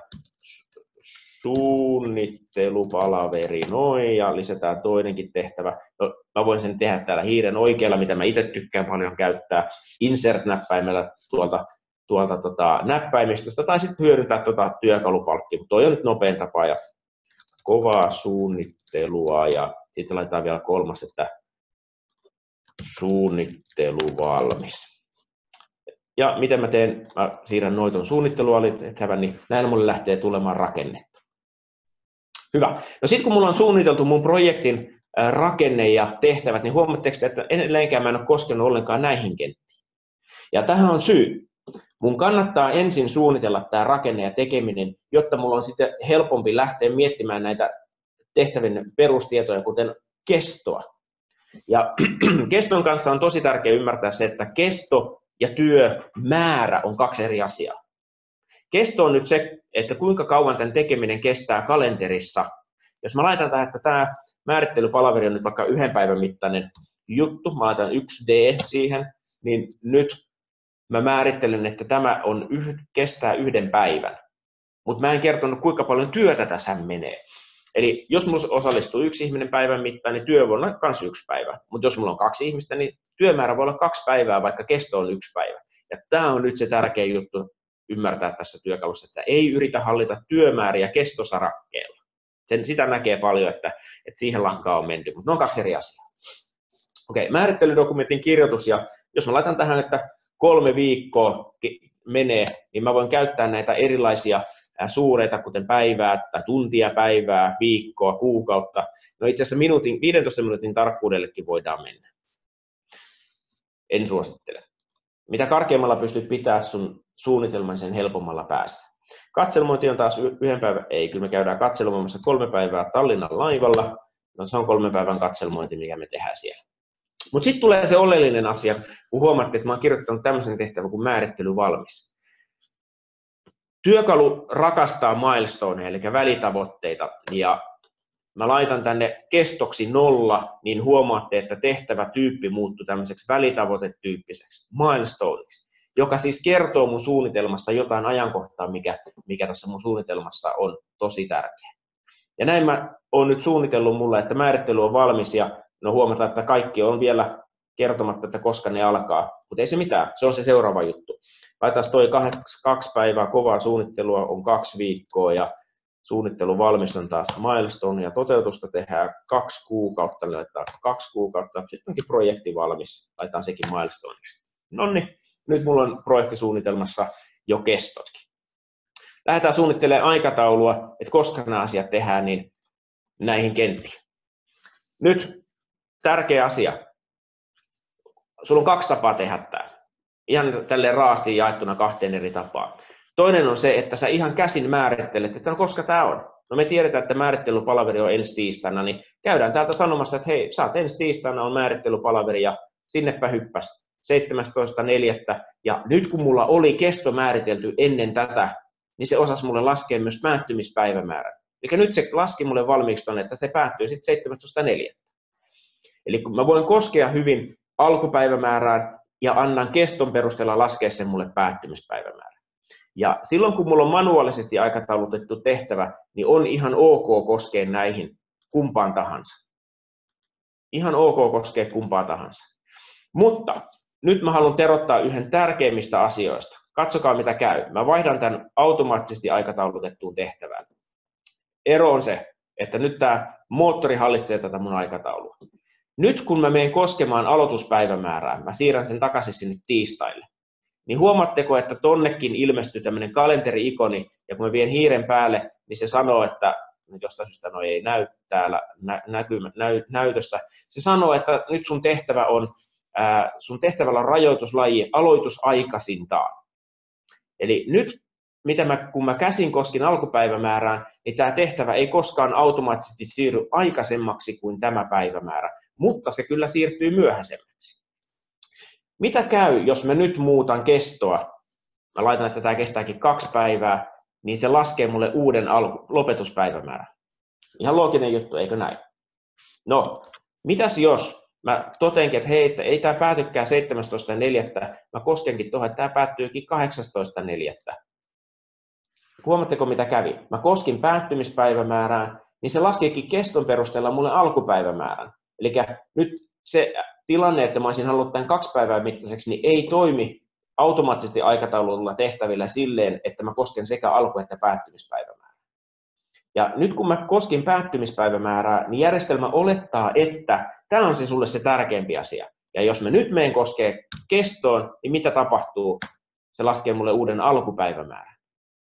suunnittelupalaveri noin ja lisätään toinenkin tehtävä. No, mä voin sen tehdä täällä hiiren oikealla, mitä mä itse tykkään paljon käyttää insert-näppäimellä tuolta näppäimistöstä tai sitten hyödyntää työkalupalkkia, mutta toi on nyt nopein tapa ja kovaa suunnittelua ja sitten laitetaan vielä kolmas, että suunnittelu valmis. Ja miten mä teen, mä siirrän noiton suunnittelualitehtävän, niin näin mulle lähtee tulemaan rakennetta. Hyvä. No sitten kun mulla on suunniteltu mun projektin rakenne ja tehtävät, niin huomaatteko, että edelleenkään mä en ole koskenut ollenkaan näihin kenttiin. Ja tähän on syy. Mun kannattaa ensin suunnitella tämä rakenne ja tekeminen, jotta mulla on sitten helpompi lähteä miettimään näitä tehtävien perustietoja, kuten kestoa. Ja keston kanssa on tosi tärkeää ymmärtää se, että kesto ja työmäärä on kaksi eri asiaa. Kesto on nyt se, että kuinka kauan tämän tekeminen kestää kalenterissa. Jos mä laitan tähän, että tämä määrittelypalaveri on nyt vaikka 1 päivän mittainen juttu, mä laitan 1D siihen, niin nyt mä määrittelen, että tämä kestää 1 päivän. Mutta mä en kertonut, kuinka paljon työtä tässä menee. Eli jos mulla osallistuu 1 ihminen päivän mittaan, niin työ voi olla myös 1 päivä. Mutta jos mulla on 2 ihmistä, niin työmäärä voi olla 2 päivää, vaikka kesto on 1 päivä. Ja tämä on nyt se tärkeä juttu ymmärtää tässä työkalussa, että ei yritä hallita työmääriä kestosarakkeella. Sitä näkee paljon, että siihen lankaan on menty, mutta ne on 2 eri asiaa. Okei, määrittelydokumentin kirjoitus, ja jos mä laitan tähän, että 3 viikkoa menee, niin mä voin käyttää näitä erilaisia suureita, kuten päivää tai tuntia, päivää, viikkoa, kuukautta. No itse asiassa 15 minuutin tarkkuudellekin voidaan mennä. En suosittele. Mitä karkeammalla pystyt pitämään sun suunnitelman, sen helpommalla päästä. Katselmointi on taas 1 päivän, ei, kyllä me käydään katselmoimassa 3 päivää Tallinnan laivalla. No se on 3 päivän katselmointi, mikä me tehdään siellä. Mutta sitten tulee se oleellinen asia, kun huomaatte, että mä oon kirjoittanut tämmöisen tehtävän kuin määrittely valmis. Työkalu rakastaa milestoneja, eli välitavoitteita, ja mä laitan tänne kestoksi 0, niin huomaatte, että tehtävätyyppi muuttuu tämmöiseksi välitavoitetyyppiseksi milestoneiksi, joka siis kertoo mun suunnitelmassa jotain ajankohtaa, mikä tässä mun suunnitelmassa on tosi tärkeä. Ja näin mä oon nyt suunnitellut mulle, että määrittely on valmis, ja no huomataan, että kaikki on vielä kertomatta, että koska ne alkaa, mutta ei se mitään, se on se seuraava juttu. Laitaisi toi 2 päivää kovaa suunnittelua, on 2 viikkoa, ja suunnittelu valmis on taas milestone, ja toteutusta tehdään 2 kuukautta, niin laitetaan 2 kuukautta, sitten onkin projekti valmis, laitetaan sekin milestoneiksi. Noniin, nyt mulla on projektisuunnitelmassa jo kestotkin. Lähdetään suunnittelemaan aikataulua, että koska nämä asiat tehdään, niin näihin kenttiin. Nyt tärkeä asia. Sulla on 2 tapaa tehdä tämä. Ihan tälleen raasti jaettuna 2 eri tapaa. Toinen on se, että sä ihan käsin määrittelet, että no koska tämä on. No me tiedetään, että määrittelypalaveri on ensi tiistaina, niin käydään täältä sanomassa, että hei, sä oot ensi tiistaina on määrittelypalaveri ja sinnepä hyppäs 17.4. Ja nyt kun mulla oli kesto määritelty ennen tätä, niin se osasi mulle laskea myös päättymispäivämäärän. Eli nyt se laski mulle valmiiksi tonne, että se päättyy sitten 17.4. Eli kun mä voin koskea hyvin alkupäivämäärään ja annan keston perusteella laskea sen mulle päättymispäivämäärän. Ja silloin kun mulla on manuaalisesti aikataulutettu tehtävä, niin on ihan ok koskea näihin kumpaan tahansa. Ihan ok koskea kumpaan tahansa. Mutta nyt mä haluan terottaa yhden tärkeimmistä asioista. Katsokaa mitä käy. Mä vaihdan tämän automaattisesti aikataulutettuun tehtävään. Ero on se, että nyt tämä moottori hallitsee tätä mun aikataulua. Nyt kun mä menen koskemaan aloituspäivämäärää, mä siirrän sen takaisin sinne tiistaille. Niin huomaatteko, että tonnekin ilmestyy tämmöinen kalenteri-ikoni, ja kun mä vien hiiren päälle, niin se sanoo, että jostain syystä ei näy täällä näytössä. Se sanoo, että nyt sun tehtävällä on rajoituslaji aloitusaikaisintaan. Eli nyt, kun mä käsin koskin alkupäivämäärään, niin tämä tehtävä ei koskaan automaattisesti siirry aikaisemmaksi kuin tämä päivämäärä, mutta se kyllä siirtyy myöhäisemmäksi. Mitä käy, jos mä nyt muutan kestoa? Mä laitan, että tämä kestääkin 2 päivää, niin se laskee mulle uuden lopetuspäivämäärän. Ihan looginen juttu, eikö näin? No, mitäs jos mä totenkin, että hei, ei tämä päätykään 17.4. Mä koskenkin tuohon, että tämä päättyykin 18.4. Huomatteko mitä kävi? Mä koskin päättymispäivämäärään, niin se laskikin keston perusteella mulle alkupäivämäärän. Eli nyt se tilanne, että mä olisin halunnut tämän 2 päivää mittaiseksi, niin ei toimi automaattisesti aikataululla tehtävillä silleen, että mä kosken sekä alku- että päättymispäivämäärää. Ja nyt kun mä koskin päättymispäivämäärää, niin järjestelmä olettaa, että tämä on sulle se tärkeämpi asia. Ja jos mä nyt menen koskee kestoon, niin mitä tapahtuu? Se laskee mulle uuden alkupäivämäärän.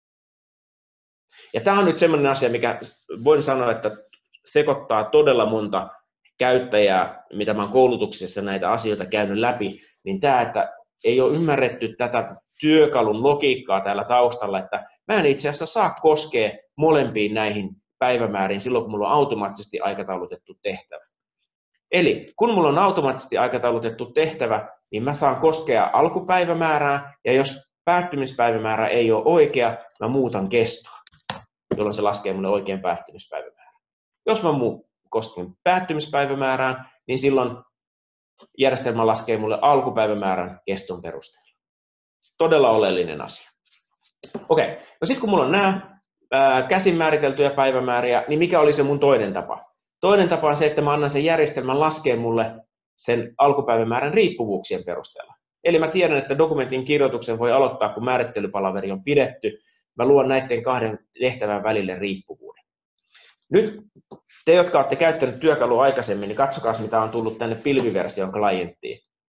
Ja tämä on nyt sellainen asia, mikä voin sanoa, että sekoittaa todella monta käyttäjää, mitä mä oon koulutuksessa näitä asioita käynyt läpi, niin tämä, että ei ole ymmärretty tätä työkalun logiikkaa täällä taustalla, että mä en itse asiassa saa koskea molempiin näihin päivämääriin silloin, kun mulla on automaattisesti aikataulutettu tehtävä. Eli kun mulla on automaattisesti aikataulutettu tehtävä, niin mä saan koskea alkupäivämäärää, ja jos päättymispäivämäärä ei ole oikea, mä muutan kestoa, jolloin se laskee mulle oikean päättymispäivämäärän. Jos mä kosken päättymispäivämäärään, niin silloin järjestelmä laskee mulle alkupäivämäärän keston perusteella. Todella oleellinen asia. Okei, no sitten kun mulla on nämä käsin määriteltyjä päivämääriä, niin mikä oli se mun toinen tapa? Toinen tapa on se, että mä annan sen järjestelmän laskea mulle sen alkupäivämäärän riippuvuuksien perusteella. Eli mä tiedän, että dokumentin kirjoituksen voi aloittaa, kun määrittelypalaveri on pidetty. Mä luon näiden 2 tehtävän välille riippuvuuden. Nyt te, jotka olette käyttäneet työkalua aikaisemmin, niin katsokaa, mitä on tullut tänne pilviversioon klienttiin.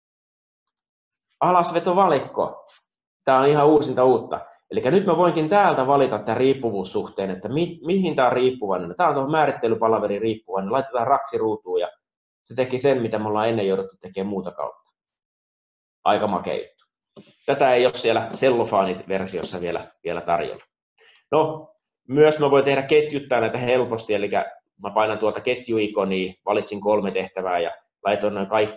Alasvetovalikko. Tämä on ihan uusinta uutta. Eli nyt mä voinkin täältä valita tämän riippuvuussuhteen, että mihin tämä on riippuvainen. Tämä on tuohon määrittelypalaveriin riippuvainen. Laitetaan raksi ruutuun ja se teki sen, mitä me ollaan ennen jouduttu tekemään muuta kautta. Aika makea juttu. Tätä ei ole siellä Cellophane-versiossa vielä tarjolla. No, myös mä voin tehdä ketjuttaa näitä helposti, eli mä painan tuolta ketjuikonia, valitsin 3 tehtävää ja laitoin noin kaikki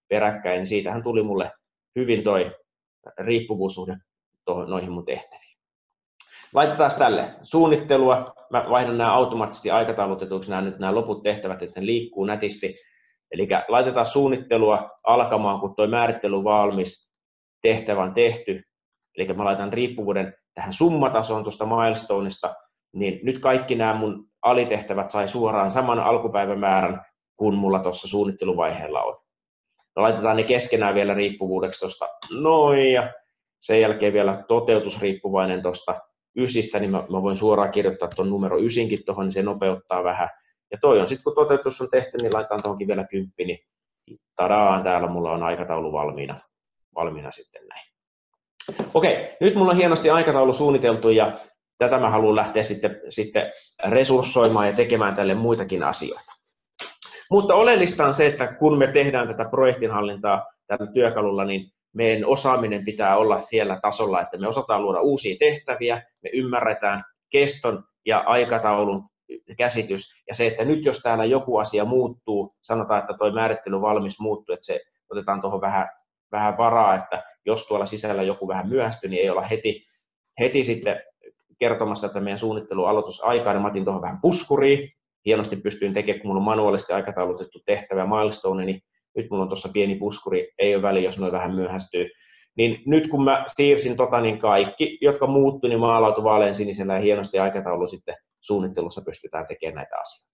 peräkkäin, niin siitähän tuli mulle hyvin toi riippuvuussuhde noihin mun tehtäviin. Laitetaan tälle suunnittelua. Mä vaihdan nämä automaattisesti aikataulutetuiksi nämä loput tehtävät, että ne liikkuu nätisti. Eli laitetaan suunnittelua alkamaan, kun tuo määrittely valmis, tehtävä on tehty. Eli mä laitan riippuvuuden tähän summatasoon tuosta milestoneista, niin nyt kaikki nämä mun alitehtävät sai suoraan saman alkupäivämäärän kuin mulla tuossa suunnitteluvaiheella on. No, laitetaan ne keskenään vielä riippuvuudeksi tuosta noin, ja sen jälkeen vielä toteutusriippuvainen tuosta 9, niin mä voin suoraan kirjoittaa tuon numero 9 tuohon, niin se nopeuttaa vähän. Ja toi on sitten, kun toteutus on tehty, niin laitetaan tuohonkin vielä 10, niin tadaan, täällä mulla on aikataulu valmiina sitten näin. Okei, nyt mulla on hienosti aikataulu suunniteltu, ja tätä mä haluan lähteä sitten resurssoimaan ja tekemään tälle muitakin asioita. Mutta oleellista on se, että kun me tehdään tätä projektinhallintaa tällä työkalulla, niin meidän osaaminen pitää olla siellä tasolla, että me osataan luoda uusia tehtäviä, me ymmärretään keston ja aikataulun käsitys, ja se, että nyt jos täällä joku asia muuttuu, sanotaan, että tuo määrittely valmis muuttuu, että se otetaan tuohon vähän varaa, että jos tuolla sisällä joku vähän myöhästyy, niin ei olla heti sitten kertomassa, että meidän suunnittelun aloitusaikaa, niin mä otin tuohon vähän puskuriin, hienosti pystyin tekemään, kun mulla on manuaalisesti aikataulutettu tehtävä ja milestone, niin nyt mulla on tuossa pieni puskuri, ei ole väliä, jos noin vähän myöhästyy. Niin nyt kun mä siirsin niin kaikki, jotka muuttui, niin maalautui vaaleansinisellä ja hienosti aikataulu sitten suunnittelussa pystytään tekemään näitä asioita.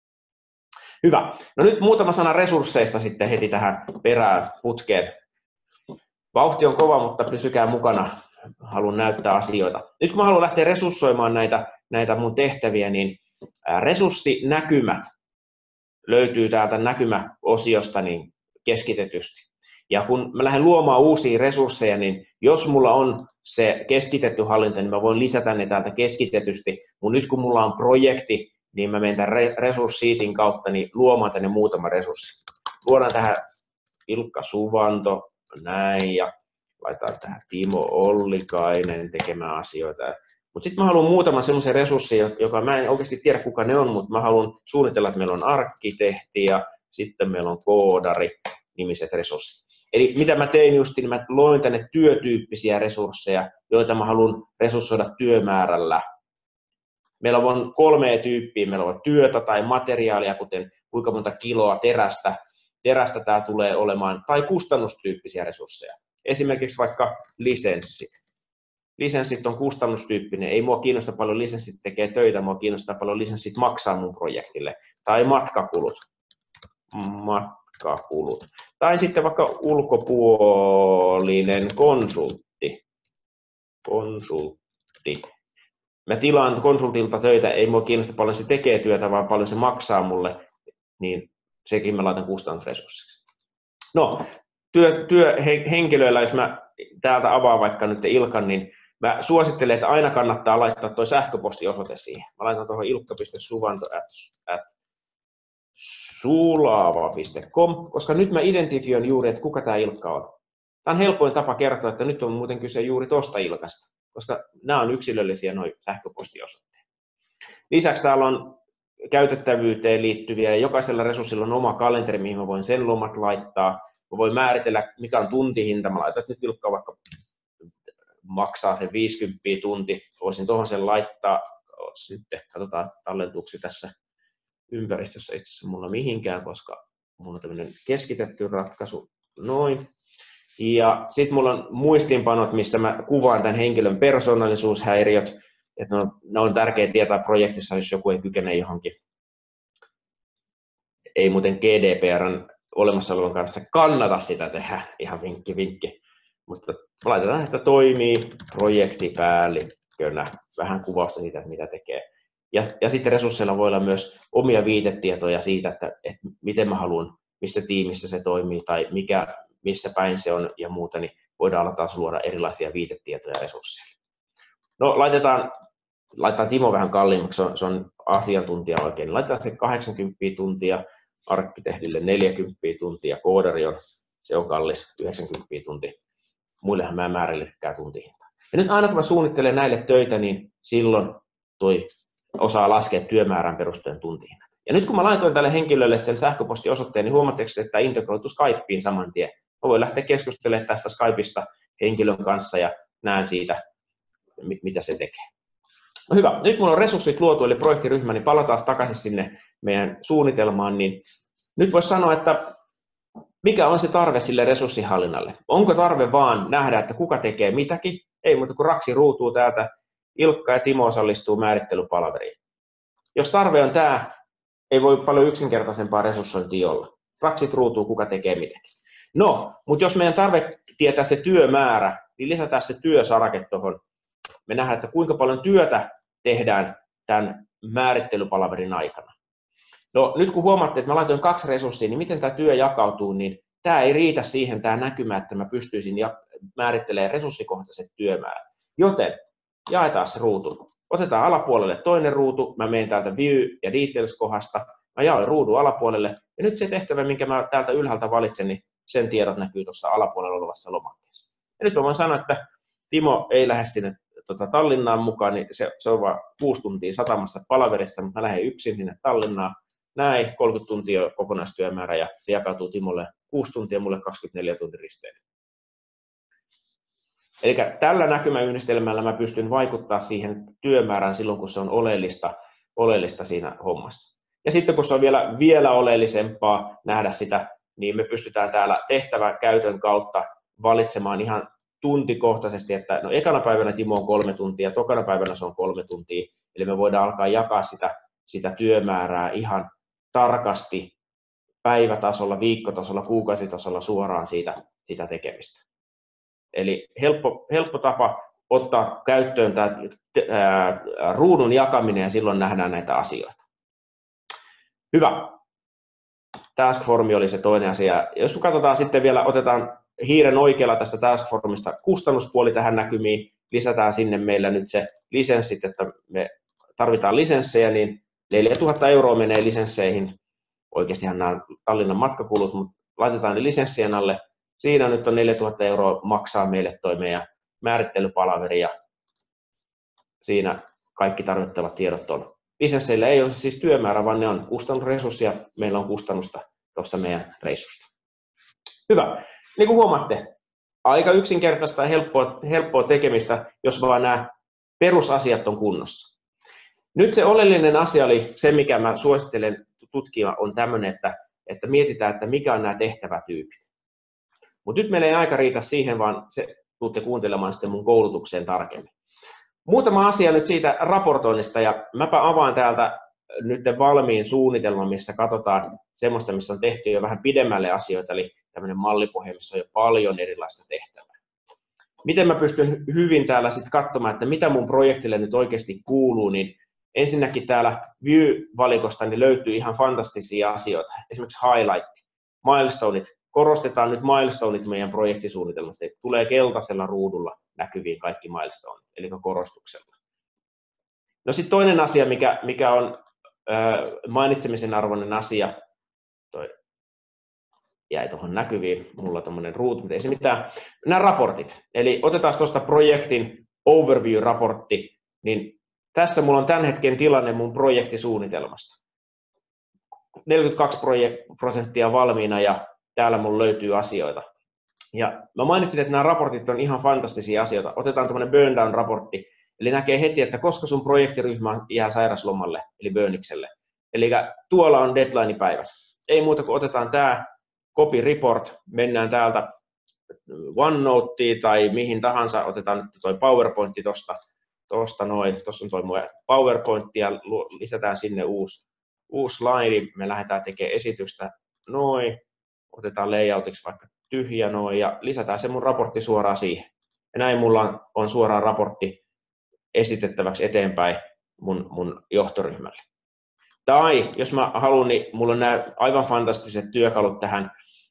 Hyvä. No nyt muutama sana resursseista sitten heti tähän perään putkeen. Vauhti on kova, mutta pysykää mukana. Haluan näyttää asioita. Nyt kun mä haluan lähteä resurssoimaan näitä mun tehtäviä, niin resurssinäkymät löytyy täältä näkymäosiosta niin keskitetysti. Ja kun mä lähden luomaan uusia resursseja, niin jos mulla on se keskitetty hallinta, niin mä voin lisätä ne täältä keskitetysti. Mutta nyt kun mulla on projekti, niin mä menen tämän resurssiitin kautta niin luomaan tänne muutama resurssi. Luodaan tähän Ilkka Suvanto, näin, ja laitetaan tähän Timo Ollikainen tekemään asioita. Mutta sitten mä haluan muutaman semmoisen resurssin, joka mä en oikeasti tiedä kuka ne on, mutta mä haluan suunnitella, että meillä on arkkitehti ja sitten meillä on koodari nimiset resurssit. Eli mitä mä tein just, niin mä loin tänne työtyyppisiä resursseja, joita mä haluan resurssoida työmäärällä. Meillä on 3 tyyppiä, meillä on työtä tai materiaalia, kuten kuinka monta kiloa terästä tämä tulee olemaan, tai kustannustyyppisiä resursseja. Esimerkiksi vaikka lisenssit. Lisenssit on kustannustyyppinen, ei mua kiinnosta paljon lisenssit tekee töitä, mua kiinnostaa paljon lisenssit maksaa mun projektille. Tai matkakulut. Tai sitten vaikka ulkopuolinen konsultti. Mä tilaan konsultilta töitä, ei mua kiinnosta paljon se tekee työtä, vaan paljon se maksaa mulle, niin sekin mä laitan kustannusresurssiksi. No, työhenkilöillä, jos mä täältä avaan vaikka nyt Ilkan, niin mä suosittelen, että aina kannattaa laittaa tuo sähköpostiosoite siihen. Mä laitan tuohon ilkka.suvanto@sulava.com, koska nyt mä identifioin juuri, että kuka tämä Ilkka on. Tämä on helpoin tapa kertoa, että nyt on muuten kyse juuri tuosta Ilkasta, koska nämä on yksilöllisiä nuo sähköpostiosoitteet. Lisäksi täällä on käytettävyyteen liittyviä, ja jokaisella resurssilla on oma kalenteri, mihin mä voin sen lomat laittaa. Mä voin määritellä, mikä on tuntihinta. Mä laitan nyt Ilkka vaikka maksaa sen 50 tunti. Voisin tuohon sen laittaa. Sitten katsotaan tallentuuko tässä ympäristössä itse asiassa mulla mihinkään, koska mulla on tämmöinen keskitetty ratkaisu. Noin. Ja sitten mulla on muistiinpanot, mistä mä kuvaan tämän henkilön persoonallisuushäiriöt. Että ne on tärkeää tietää projektissa, jos joku ei kykene johonkin. Ei muuten GDPRn olemassaolon kanssa kannata sitä tehdä, ihan vinkki. Mutta laitetaan, että toimii projektipäällikkönä, vähän kuvausta siitä, että mitä tekee. Ja sitten resursseilla voi olla myös omia viitetietoja siitä, että miten mä haluan, missä tiimissä se toimii tai missä päin se on ja muuta, niin voidaan olla taas luoda erilaisia viitetietoja resursseille. No laitetaan Timo vähän kalliimmaksi, se on asiantuntija oikein, laitetaan se 80 tuntia, arkkitehdille 40 tuntia, koodari se on kallis 90 tuntia. Muillehan mä määrillekään tuntihintaa. Ja nyt aina kun mä suunnittelen näille töitä, niin silloin toi osaa laskea työmäärän perusteen tuntihinnat. Ja nyt kun mä laitoin tälle henkilölle sen sähköpostiosoitteen, niin huomatteko, että tämä integroitu Skypeen saman tien. Mä voin lähteä keskustelemaan tästä Skypeista henkilön kanssa ja näen siitä, mitä se tekee. No hyvä, nyt mulla on resurssit luotu, eli projektiryhmä, niin palataan takaisin sinne meidän suunnitelmaan, niin nyt voisi sanoa, että mikä on se tarve sille resurssihallinnalle? Onko tarve vaan nähdä, että kuka tekee mitäkin? Ei muuta kuin raksi ruutuu täältä, Ilkka ja Timo osallistuu määrittelypalaveriin. Jos tarve on tämä, ei voi paljon yksinkertaisempaa resurssointia olla. Raksit ruutuu, kuka tekee mitäkin. No, mutta jos meidän tarve tietää se työmäärä, niin lisätään se työsarake tuohon. Me nähdään, että kuinka paljon työtä tehdään tämän määrittelypalaverin aikana. No nyt kun huomaatte, että mä laitoin 2 resurssia, niin miten tämä työ jakautuu, niin tämä ei riitä siihen tämä näkymä, että mä pystyisin määrittelemään resurssikohtaiset työmäärät. Joten jaetaan se ruutu. Otetaan alapuolelle toinen ruutu, mä menen täältä View ja Details-kohdasta, mä jaoin ruudun alapuolelle, ja nyt se tehtävä, minkä mä täältä ylhäältä valitsen, niin sen tiedot näkyy tuossa alapuolella olevassa lomakkeessa. Ja nyt mä voin sanoa, että Timo ei lähde sinne Tallinnaan mukaan, niin se on vain 6 tuntia satamassa palaverissa, mutta mä lähden yksin sinne Tallinnaan. Näin 30 tuntia kokonaistyömäärä ja se jakautuu Timolle 6 tuntia, mulle 24 tuntia risteily. Eli tällä näkymäyhdistelmällä mä pystyn vaikuttaa siihen työmäärään silloin, kun se on oleellista siinä hommassa. Ja sitten kun se on vielä oleellisempaa nähdä sitä, niin me pystytään täällä tehtävän käytön kautta valitsemaan ihan tuntikohtaisesti, että no ekana päivänä Timo on 3 tuntia, tokana päivänä se on 3 tuntia, eli me voidaan alkaa jakaa sitä työmäärää ihan tarkasti päivätasolla, viikkotasolla, kuukausitasolla suoraan sitä tekemistä. Eli helppo tapa ottaa käyttöön tämä ruudun jakaminen ja silloin nähdään näitä asioita. Hyvä. Taskformi oli se toinen asia. Jos katsotaan sitten vielä, otetaan hiiren oikealla tästä Taskformista kustannuspuoli tähän näkymiin, lisätään sinne meillä nyt se lisenssit, että me tarvitaan lisenssejä, niin 4 000 € menee lisensseihin. Oikeastihan nämä Tallinnan matkakulut, mutta laitetaan ne lisenssien alle. Siinä nyt on 4 000 € maksaa meille toi meidän määrittelypalaveri ja siinä kaikki tarvittavat tiedot on. Lisensseillä ei ole siis työmäärä, vaan ne on kustannusresurssia. Meillä on kustannusta tuosta meidän reissusta. Hyvä. Niin kuin huomaatte, aika yksinkertaista ja helppoa tekemistä, jos vaan nämä perusasiat on kunnossa. Nyt se oleellinen asia oli se, mikä mä suosittelen tutkia, on tämmöinen, että mietitään, että mikä on nämä tehtävätyypit. Mutta nyt meillä ei aika riitä siihen, vaan se tuutte kuuntelemaan sitten mun koulutukseen tarkemmin. Muutama asia nyt siitä raportoinnista, ja mäpä avaan täältä nyt valmiin suunnitelman, missä katsotaan semmoista, missä on tehty jo vähän pidemmälle asioita, eli tämmöinen mallipohja, missä on jo paljon erilaista tehtävää. Miten mä pystyn hyvin täällä sitten katsomaan, että mitä mun projektille nyt oikeasti kuuluu, niin ensinnäkin täällä View-valikosta niin löytyy ihan fantastisia asioita, esimerkiksi highlight, milestoneit. Korostetaan nyt milestoneit meidän projektisuunnitelmasta. Tulee keltaisella ruudulla näkyviin kaikki milestoneit, eli korostuksella. No sitten toinen asia, mikä on mainitsemisen arvoinen asia, jäi tuohon näkyviin, mulla on tuommoinen ruutu, mutta ei se mitään. Nämä raportit, eli otetaan tuosta projektin overview-raportti, niin tässä mulla on tämän hetken tilanne mun projektisuunnitelmasta. 42% valmiina ja täällä mulla löytyy asioita. Ja mä mainitsin, että nämä raportit on ihan fantastisia asioita. Otetaan tämmöinen burn down-raportti, eli näkee heti, että koska sun projektiryhmä jää sairaslomalle, eli burnikselle. Eli tuolla on deadline-päivä. Ei muuta kuin otetaan tämä copy report, mennään täältä OneNoteen tai mihin tahansa, otetaan nyt toi PowerPointti tuossa on toi mun PowerPointti ja lisätään sinne uusi slide, me lähdetään tekemään esitystä noin, otetaan layoutiksi vaikka tyhjä noin ja lisätään se mun raportti suoraan siihen. Ja näin mulla on suoraan raportti esitettäväksi eteenpäin mun johtoryhmälle. Tai jos mä haluan, niin mulla on nämä aivan fantastiset työkalut tähän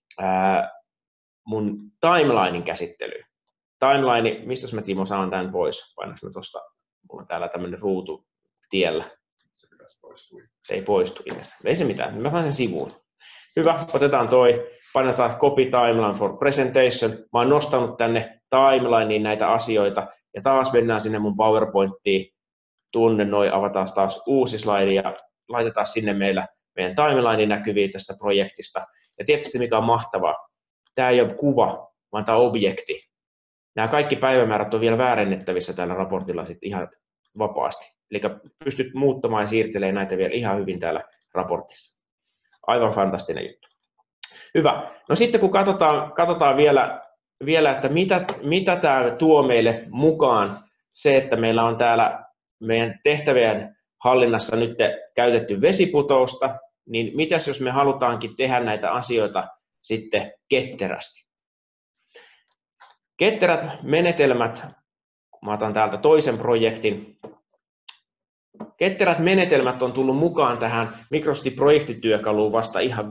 mun timelinein käsittelyyn. Timeline, mistä mä Timo saan tämän pois? Painaks mä tuosta, mulla on täällä tämmöinen ruutu tiellä. Se pitäisi poistua. Se ei poistu ilmeisesti. Ei se mitään, mä saan sen sivuun. Hyvä, otetaan painetaan copy timeline for presentation. Mä oon nostanut tänne timelineen näitä asioita ja taas mennään sinne mun PowerPointtiin. Avataan taas uusi slide ja laitetaan sinne meillä meidän timeline näkyviin tästä projektista. Ja tietysti mikä on mahtavaa, tämä ei ole kuva, vaan tämä on objekti. Nämä kaikki päivämäärät on vielä väärennettävissä tällä raportilla sit ihan vapaasti. Eli pystyt muuttamaan ja siirtelemään näitä vielä ihan hyvin täällä raportissa. Aivan fantastinen juttu. Hyvä. No sitten kun katsotaan vielä että mitä tämä tuo meille mukaan, se, että meillä on täällä meidän tehtävien hallinnassa nyt käytetty vesiputousta, niin mitäs jos me halutaankin tehdä näitä asioita sitten ketterästi? Ketterät menetelmät, mä otan täältä toisen projektin. Ketterät menetelmät on tullut mukaan tähän Microsoft-projektityökaluun vasta ihan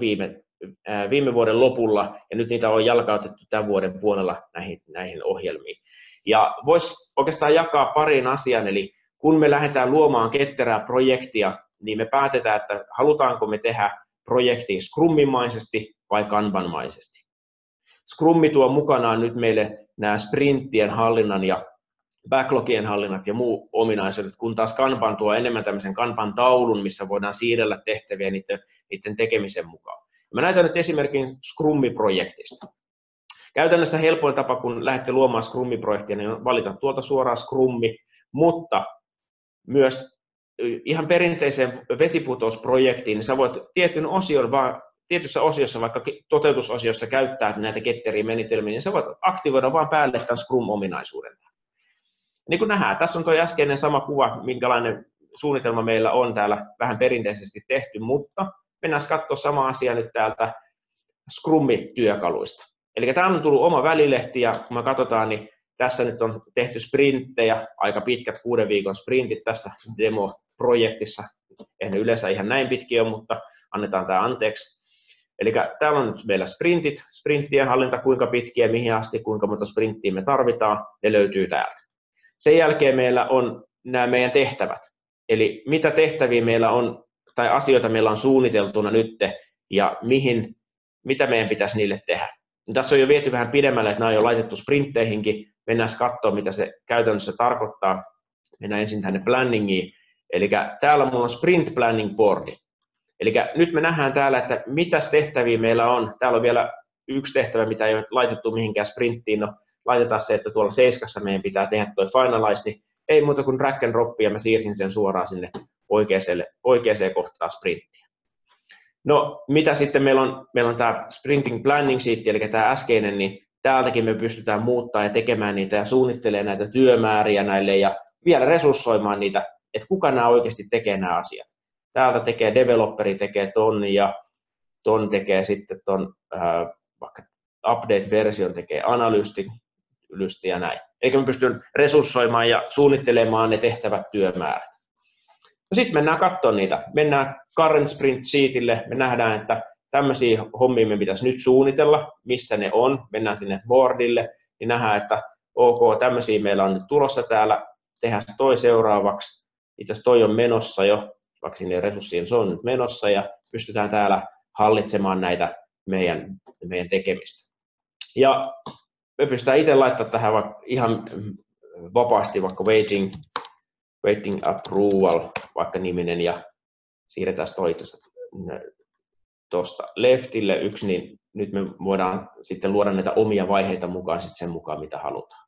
viime vuoden lopulla, ja nyt niitä on jalkautettu tämän vuoden puolella näihin ohjelmiin. Ja voisi oikeastaan jakaa pariin asiaan, eli kun me lähdetään luomaan ketterää projektia, niin me päätetään, että halutaanko me tehdä projektia scrummimaisesti vai kanbanmaisesti. Scrummi tuo mukanaan nyt meille nämä sprinttien hallinnan ja backlogien hallinnat ja muu ominaisuudet, kun taas Kanban tuo enemmän tämmöisen Kanban-taulun, missä voidaan siirrellä tehtäviä niiden tekemisen mukaan. Mä näytän nyt esimerkin Scrummi-projektista. Käytännössä helpoin tapa, kun lähdette luomaan Scrummi-projektia, niin on valita tuolta suoraan Scrummi, mutta myös ihan perinteiseen vesiputousprojektiin, niin sä voit tietyssä osiossa, vaikka toteutusosiossa käyttää näitä ketteriä menetelmiä, niin sä voit aktivoida vaan päälle tämän Scrum-ominaisuuden. Niin kuin nähdään, tässä on tuo äskeinen sama kuva, minkälainen suunnitelma meillä on täällä vähän perinteisesti tehty, mutta mennään katsoa sama asia nyt täältä Scrummi-työkaluista. Eli täällä on tullut oma välilehti, ja kun me katsotaan, niin tässä nyt on tehty sprinttejä, aika pitkät 6 viikon sprintit tässä demo-projektissa. Ei ne yleensä ihan näin pitkiä ole, mutta annetaan tämä anteeksi. Eli täällä on nyt meillä sprinttien hallinta, kuinka pitkiä, mihin asti, kuinka monta sprinttiä me tarvitaan, ne löytyy täältä. Sen jälkeen meillä on nämä meidän tehtävät. Eli mitä tehtäviä meillä on, tai asioita meillä on suunniteltuna nyt, ja mitä meidän pitäisi niille tehdä. Tässä on jo viety vähän pidemmälle, että nämä on jo laitettu sprintteihinkin. Mennään katsoa, mitä se käytännössä tarkoittaa. Mennään ensin tänne planningiin. Eli täällä mulla on sprint planning boardi. Eli nyt me nähdään täällä, että mitä tehtäviä meillä on. Täällä on vielä yksi tehtävä, mitä ei ole laitettu mihinkään sprinttiin. No, laitetaan se, että tuolla 7 meidän pitää tehdä tuo finalize, niin ei muuta kuin drag and drop, ja mä siirsin sen suoraan sinne oikeaan kohtaan sprinttiä. No, mitä sitten meillä on tämä sprinting planning sheet, eli tämä äskeinen, niin täältäkin me pystytään muuttaa ja tekemään niitä ja suunnittelemaan näitä työmääriä näille ja vielä resurssoimaan niitä, että kuka nämä oikeasti tekee nämä asiat. Täältä tekee developeri, tekee ton ja ton tekee sitten ton vaikka update-version tekee analysti ja näin. Eikä me pysty resurssoimaan ja suunnittelemaan ne tehtävät työmäärät. No sitten mennään katsomaan niitä. Mennään current sprint sheetille. Me nähdään, että tämmöisiä hommia me pitäisi nyt suunnitella, missä ne on. Mennään sinne boardille, niin nähdään, että ok, tämmöisiä meillä on nyt tulossa täällä. Tehdään toi seuraavaksi. Itse asiassa toi on menossa jo, vaikka sinne resurssien se on nyt menossa, ja pystytään täällä hallitsemaan näitä meidän tekemistä. Ja me pystytään itse laittamaan tähän ihan vapaasti vaikka waiting approval vaikka niminen, ja siirretään toi itse asiassa tuosta leftille yksi, niin nyt me voidaan sitten luoda näitä omia vaiheita mukaan sitten sen mukaan, mitä halutaan.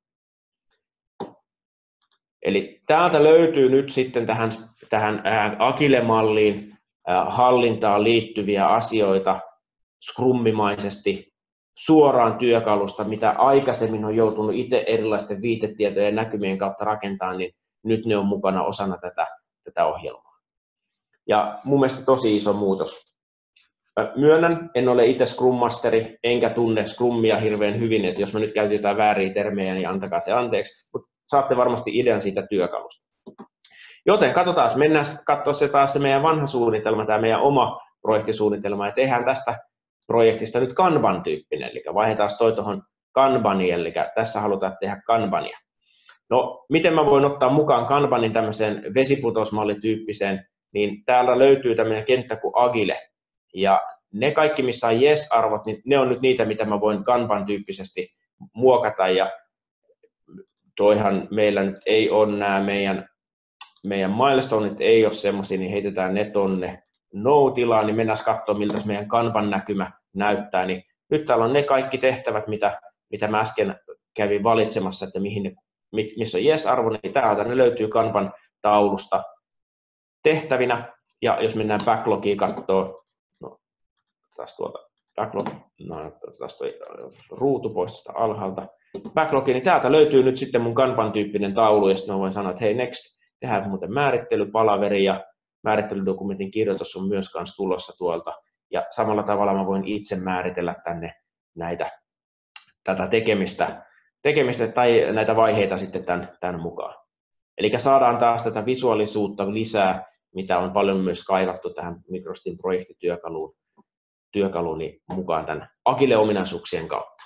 Eli täältä löytyy nyt sitten tähän Agile-malliin hallintaan liittyviä asioita scrummimaisesti suoraan työkalusta, mitä aikaisemmin on joutunut itse erilaisten viitetietojen ja näkymien kautta rakentamaan, niin nyt ne on mukana osana tätä ohjelmaa. Ja mun mielestä tosi iso muutos. Myönnän, en ole itse Scrum Masteri, enkä tunne Scrummia hirveän hyvin, että jos mä nyt käytän jotain vääriä termejä, niin antakaa se anteeksi, mutta saatte varmasti idean siitä työkalusta. Joten katsotaan, mennään katsoa se taas se meidän vanha suunnitelma, tämä meidän oma projektisuunnitelma, ja tehdään tästä projektista nyt Kanban-tyyppinen, eli vaihdetaan toi tuohon Kanbaniin, eli tässä halutaan tehdä Kanbania. No, miten mä voin ottaa mukaan Kanbanin tämmöiseen vesiputousmallityyppiseen, niin täällä löytyy tämmöinen kenttä kuin Agile, ja ne kaikki, missä on yes-arvot, niin ne on nyt niitä, mitä mä voin Kanban-tyyppisesti muokata, ja toihan meillä nyt ei ole nämä meidän milestoneit ei ole semmoisia, niin heitetään ne tonne. No-tilaan, niin mennään katsomaan, miltä meidän Kanban näkymä näyttää. Niin nyt täällä on ne kaikki tehtävät, mitä mä äsken kävin valitsemassa, että missä on yes-arvo, niin täältä ne löytyy Kanban taulusta tehtävinä. Ja jos mennään backlogiin katsoa, no taas tuolta backlog, no taas toi ruutu pois alhaalta. Backlogi, niin täältä löytyy nyt sitten mun Kanban-tyyppinen taulu, ja sitten mä voin sanoa, että hei next, tehdään muuten määrittelypalaveri, ja määrittelydokumentin kirjoitus on myös kanssa tulossa tuolta, ja samalla tavalla mä voin itse määritellä tänne tätä tekemistä tai näitä vaiheita sitten tämän mukaan. Eli saadaan taas tätä visuaalisuutta lisää, mitä on paljon myös kaivattu tähän Microsoftin projektityökaluun mukaan tämän Agile-ominaisuuksien kautta.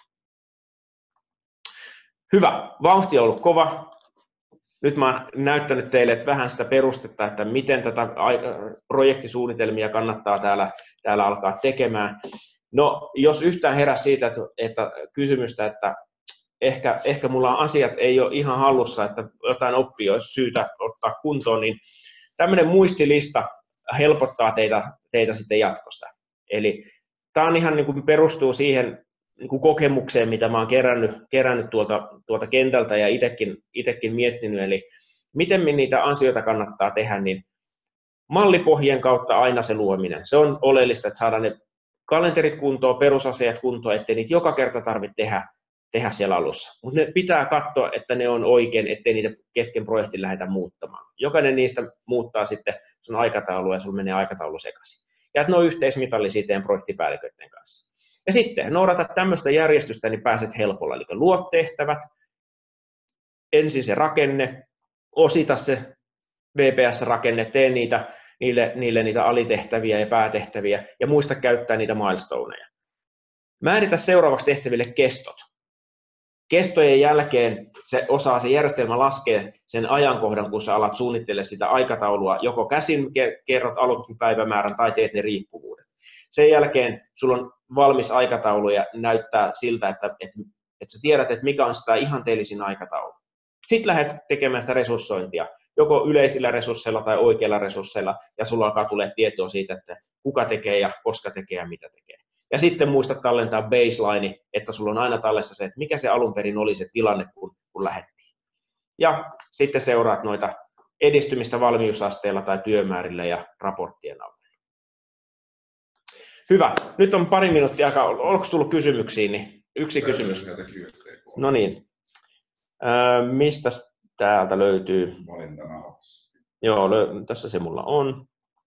Hyvä, vauhti on ollut kova. Nyt mä oon näyttänyt teille vähän sitä perustetta, että miten tätä projektisuunnitelmia kannattaa täällä alkaa tekemään. No, jos yhtään heräsi siitä, että kysymystä, että ehkä mulla asiat ei ole ihan hallussa, että jotain oppia olisi syytä ottaa kuntoon, niin tämmöinen muistilista helpottaa teitä sitten jatkossa. Eli tämä on ihan niin kuin perustuu siihen niin kuin kokemukseen, mitä mä oon kerännyt tuolta kentältä ja itsekin miettinyt, eli miten me niitä asioita kannattaa tehdä, niin mallipohjien kautta aina se luominen. Se on oleellista, että saadaan ne kalenterit kuntoon, perusasiat kuntoon, ettei niitä joka kerta tarvitse tehdä siellä alussa. Mutta ne pitää katsoa, että ne on oikein, ettei niitä kesken projektin lähdetä muuttamaan. Jokainen niistä muuttaa sitten sun aikataulua ja sun menee aikataulu sekaisin. Ja että ne on yhteismitallisia teidän projektipäälliköiden kanssa. Ja sitten noudata tämmöistä järjestystä, niin pääset helpolla. Eli luo tehtävät, ensin se rakenne, osita se VPS-rakenne, tee niille niitä alitehtäviä ja päätehtäviä ja muista käyttää niitä milestoneja. Määritä seuraavaksi tehtäville kestot. Kestojen jälkeen se järjestelmä laskee sen ajankohdan, kun sä alat suunnittelemaan sitä aikataulua, joko käsin kerrot aloituspäivämäärän tai teet ne riippuvuudet. Sen jälkeen sulla on valmis aikataulu ja näyttää siltä, että sä tiedät, että mikä on sitä ihanteellisin aikataulu. Sitten lähdet tekemään sitä resurssointia, joko yleisillä resursseilla tai oikeilla resursseilla, ja sulla alkaa tulee tietoa siitä, että kuka tekee ja koska tekee ja mitä tekee. Ja sitten muista tallentaa baseline, että sulla on aina tallessa se, että mikä se alun perin oli se tilanne, kun lähdettiin. Ja sitten seuraat noita edistymistä valmiusasteella tai työmäärillä ja raporttien avulla. Hyvä. Nyt on pari minuuttia aikaa. Onko tullut kysymyksiä? Niin yksi kysymys. No niin. Mistä täältä löytyy? Joo, tässä se mulla on.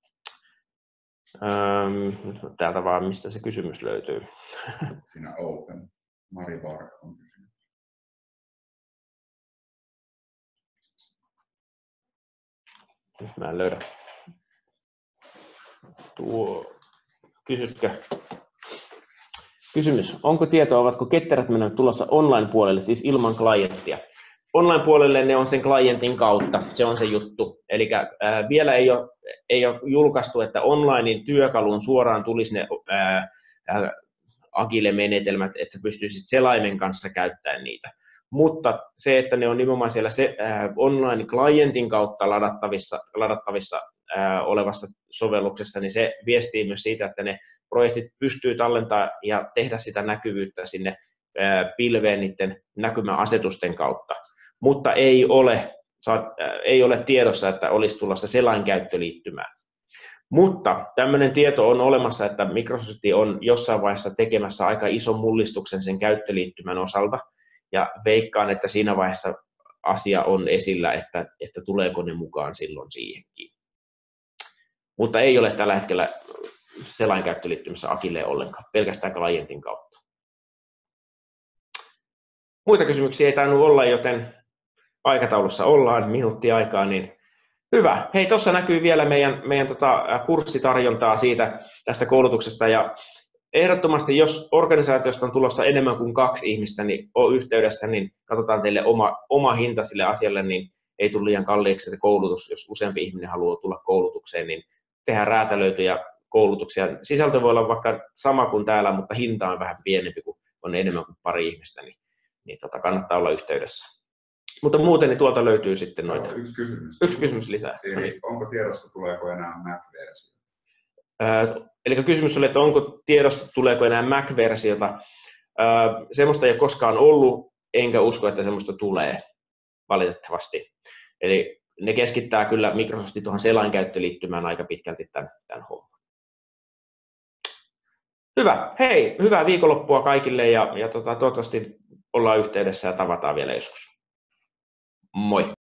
Täältä vaan, mistä se kysymys löytyy. Siinä open. Mari Bark on kysynyt. Nyt mä en löydä. Kysymys. Onko tietoa, ovatko ketterät menevät tulossa online-puolelle, siis ilman klienttia? Online-puolelle ne on sen klientin kautta, se on se juttu. Eli vielä ei ole julkaistu, että onlinein työkalun suoraan tulisi ne Agile-menetelmät, että pystyisit selaimen kanssa käyttämään niitä. Mutta se, että ne on nimenomaan siellä online-klientin kautta ladattavissa olevassa sovelluksessa, niin se viestii myös siitä, että ne projektit pystyy tallentamaan ja tehdä sitä näkyvyyttä sinne pilveen niiden näkymäasetusten kautta. Mutta ei ole tiedossa, että olisi tulossa selainkäyttöliittymää. Mutta tämmöinen tieto on olemassa, että Microsoft on jossain vaiheessa tekemässä aika ison mullistuksen sen käyttöliittymän osalta. Ja veikkaan, että siinä vaiheessa asia on esillä, että tuleeko ne mukaan silloin siihenkin. Mutta ei ole tällä hetkellä selainkäyttöliittymässä Agileen ollenkaan, pelkästään klientin kautta. Muita kysymyksiä ei tainnut olla, joten aikataulussa ollaan, minuutti aikaa, niin hyvä. Hei, tuossa näkyy vielä meidän kurssitarjontaa tästä koulutuksesta, ja ehdottomasti, jos organisaatiosta on tulossa enemmän kuin 2 ihmistä, niin ole yhteydessä, niin katsotaan teille oma hinta sille asialle, niin ei tule liian kalliiksi se koulutus. Jos useampi ihminen haluaa tulla koulutukseen, niin tehdään räätälöityjä koulutuksia. Sisältö voi olla vaikka sama kuin täällä, mutta hinta on vähän pienempi, kun on enemmän kuin 2 ihmistä, niin kannattaa olla yhteydessä. Mutta muuten niin tuolta löytyy sitten noita. Yksi kysymys. Yksi kysymys lisää. Eli onko tiedossa, tuleeko enää Mac-versio? Eli kysymys oli, että onko tiedosto, tuleeko enää Mac-versiota. Semmoista ei ole koskaan ollut, enkä usko, että semmoista tulee valitettavasti. Eli ne keskittää kyllä Microsoftin tuohon selainkäyttöliittymään aika pitkälti tämän homman. Hyvä. Hei, hyvää viikonloppua kaikille ja toivottavasti ollaan yhteydessä ja tavataan vielä joskus. Moi!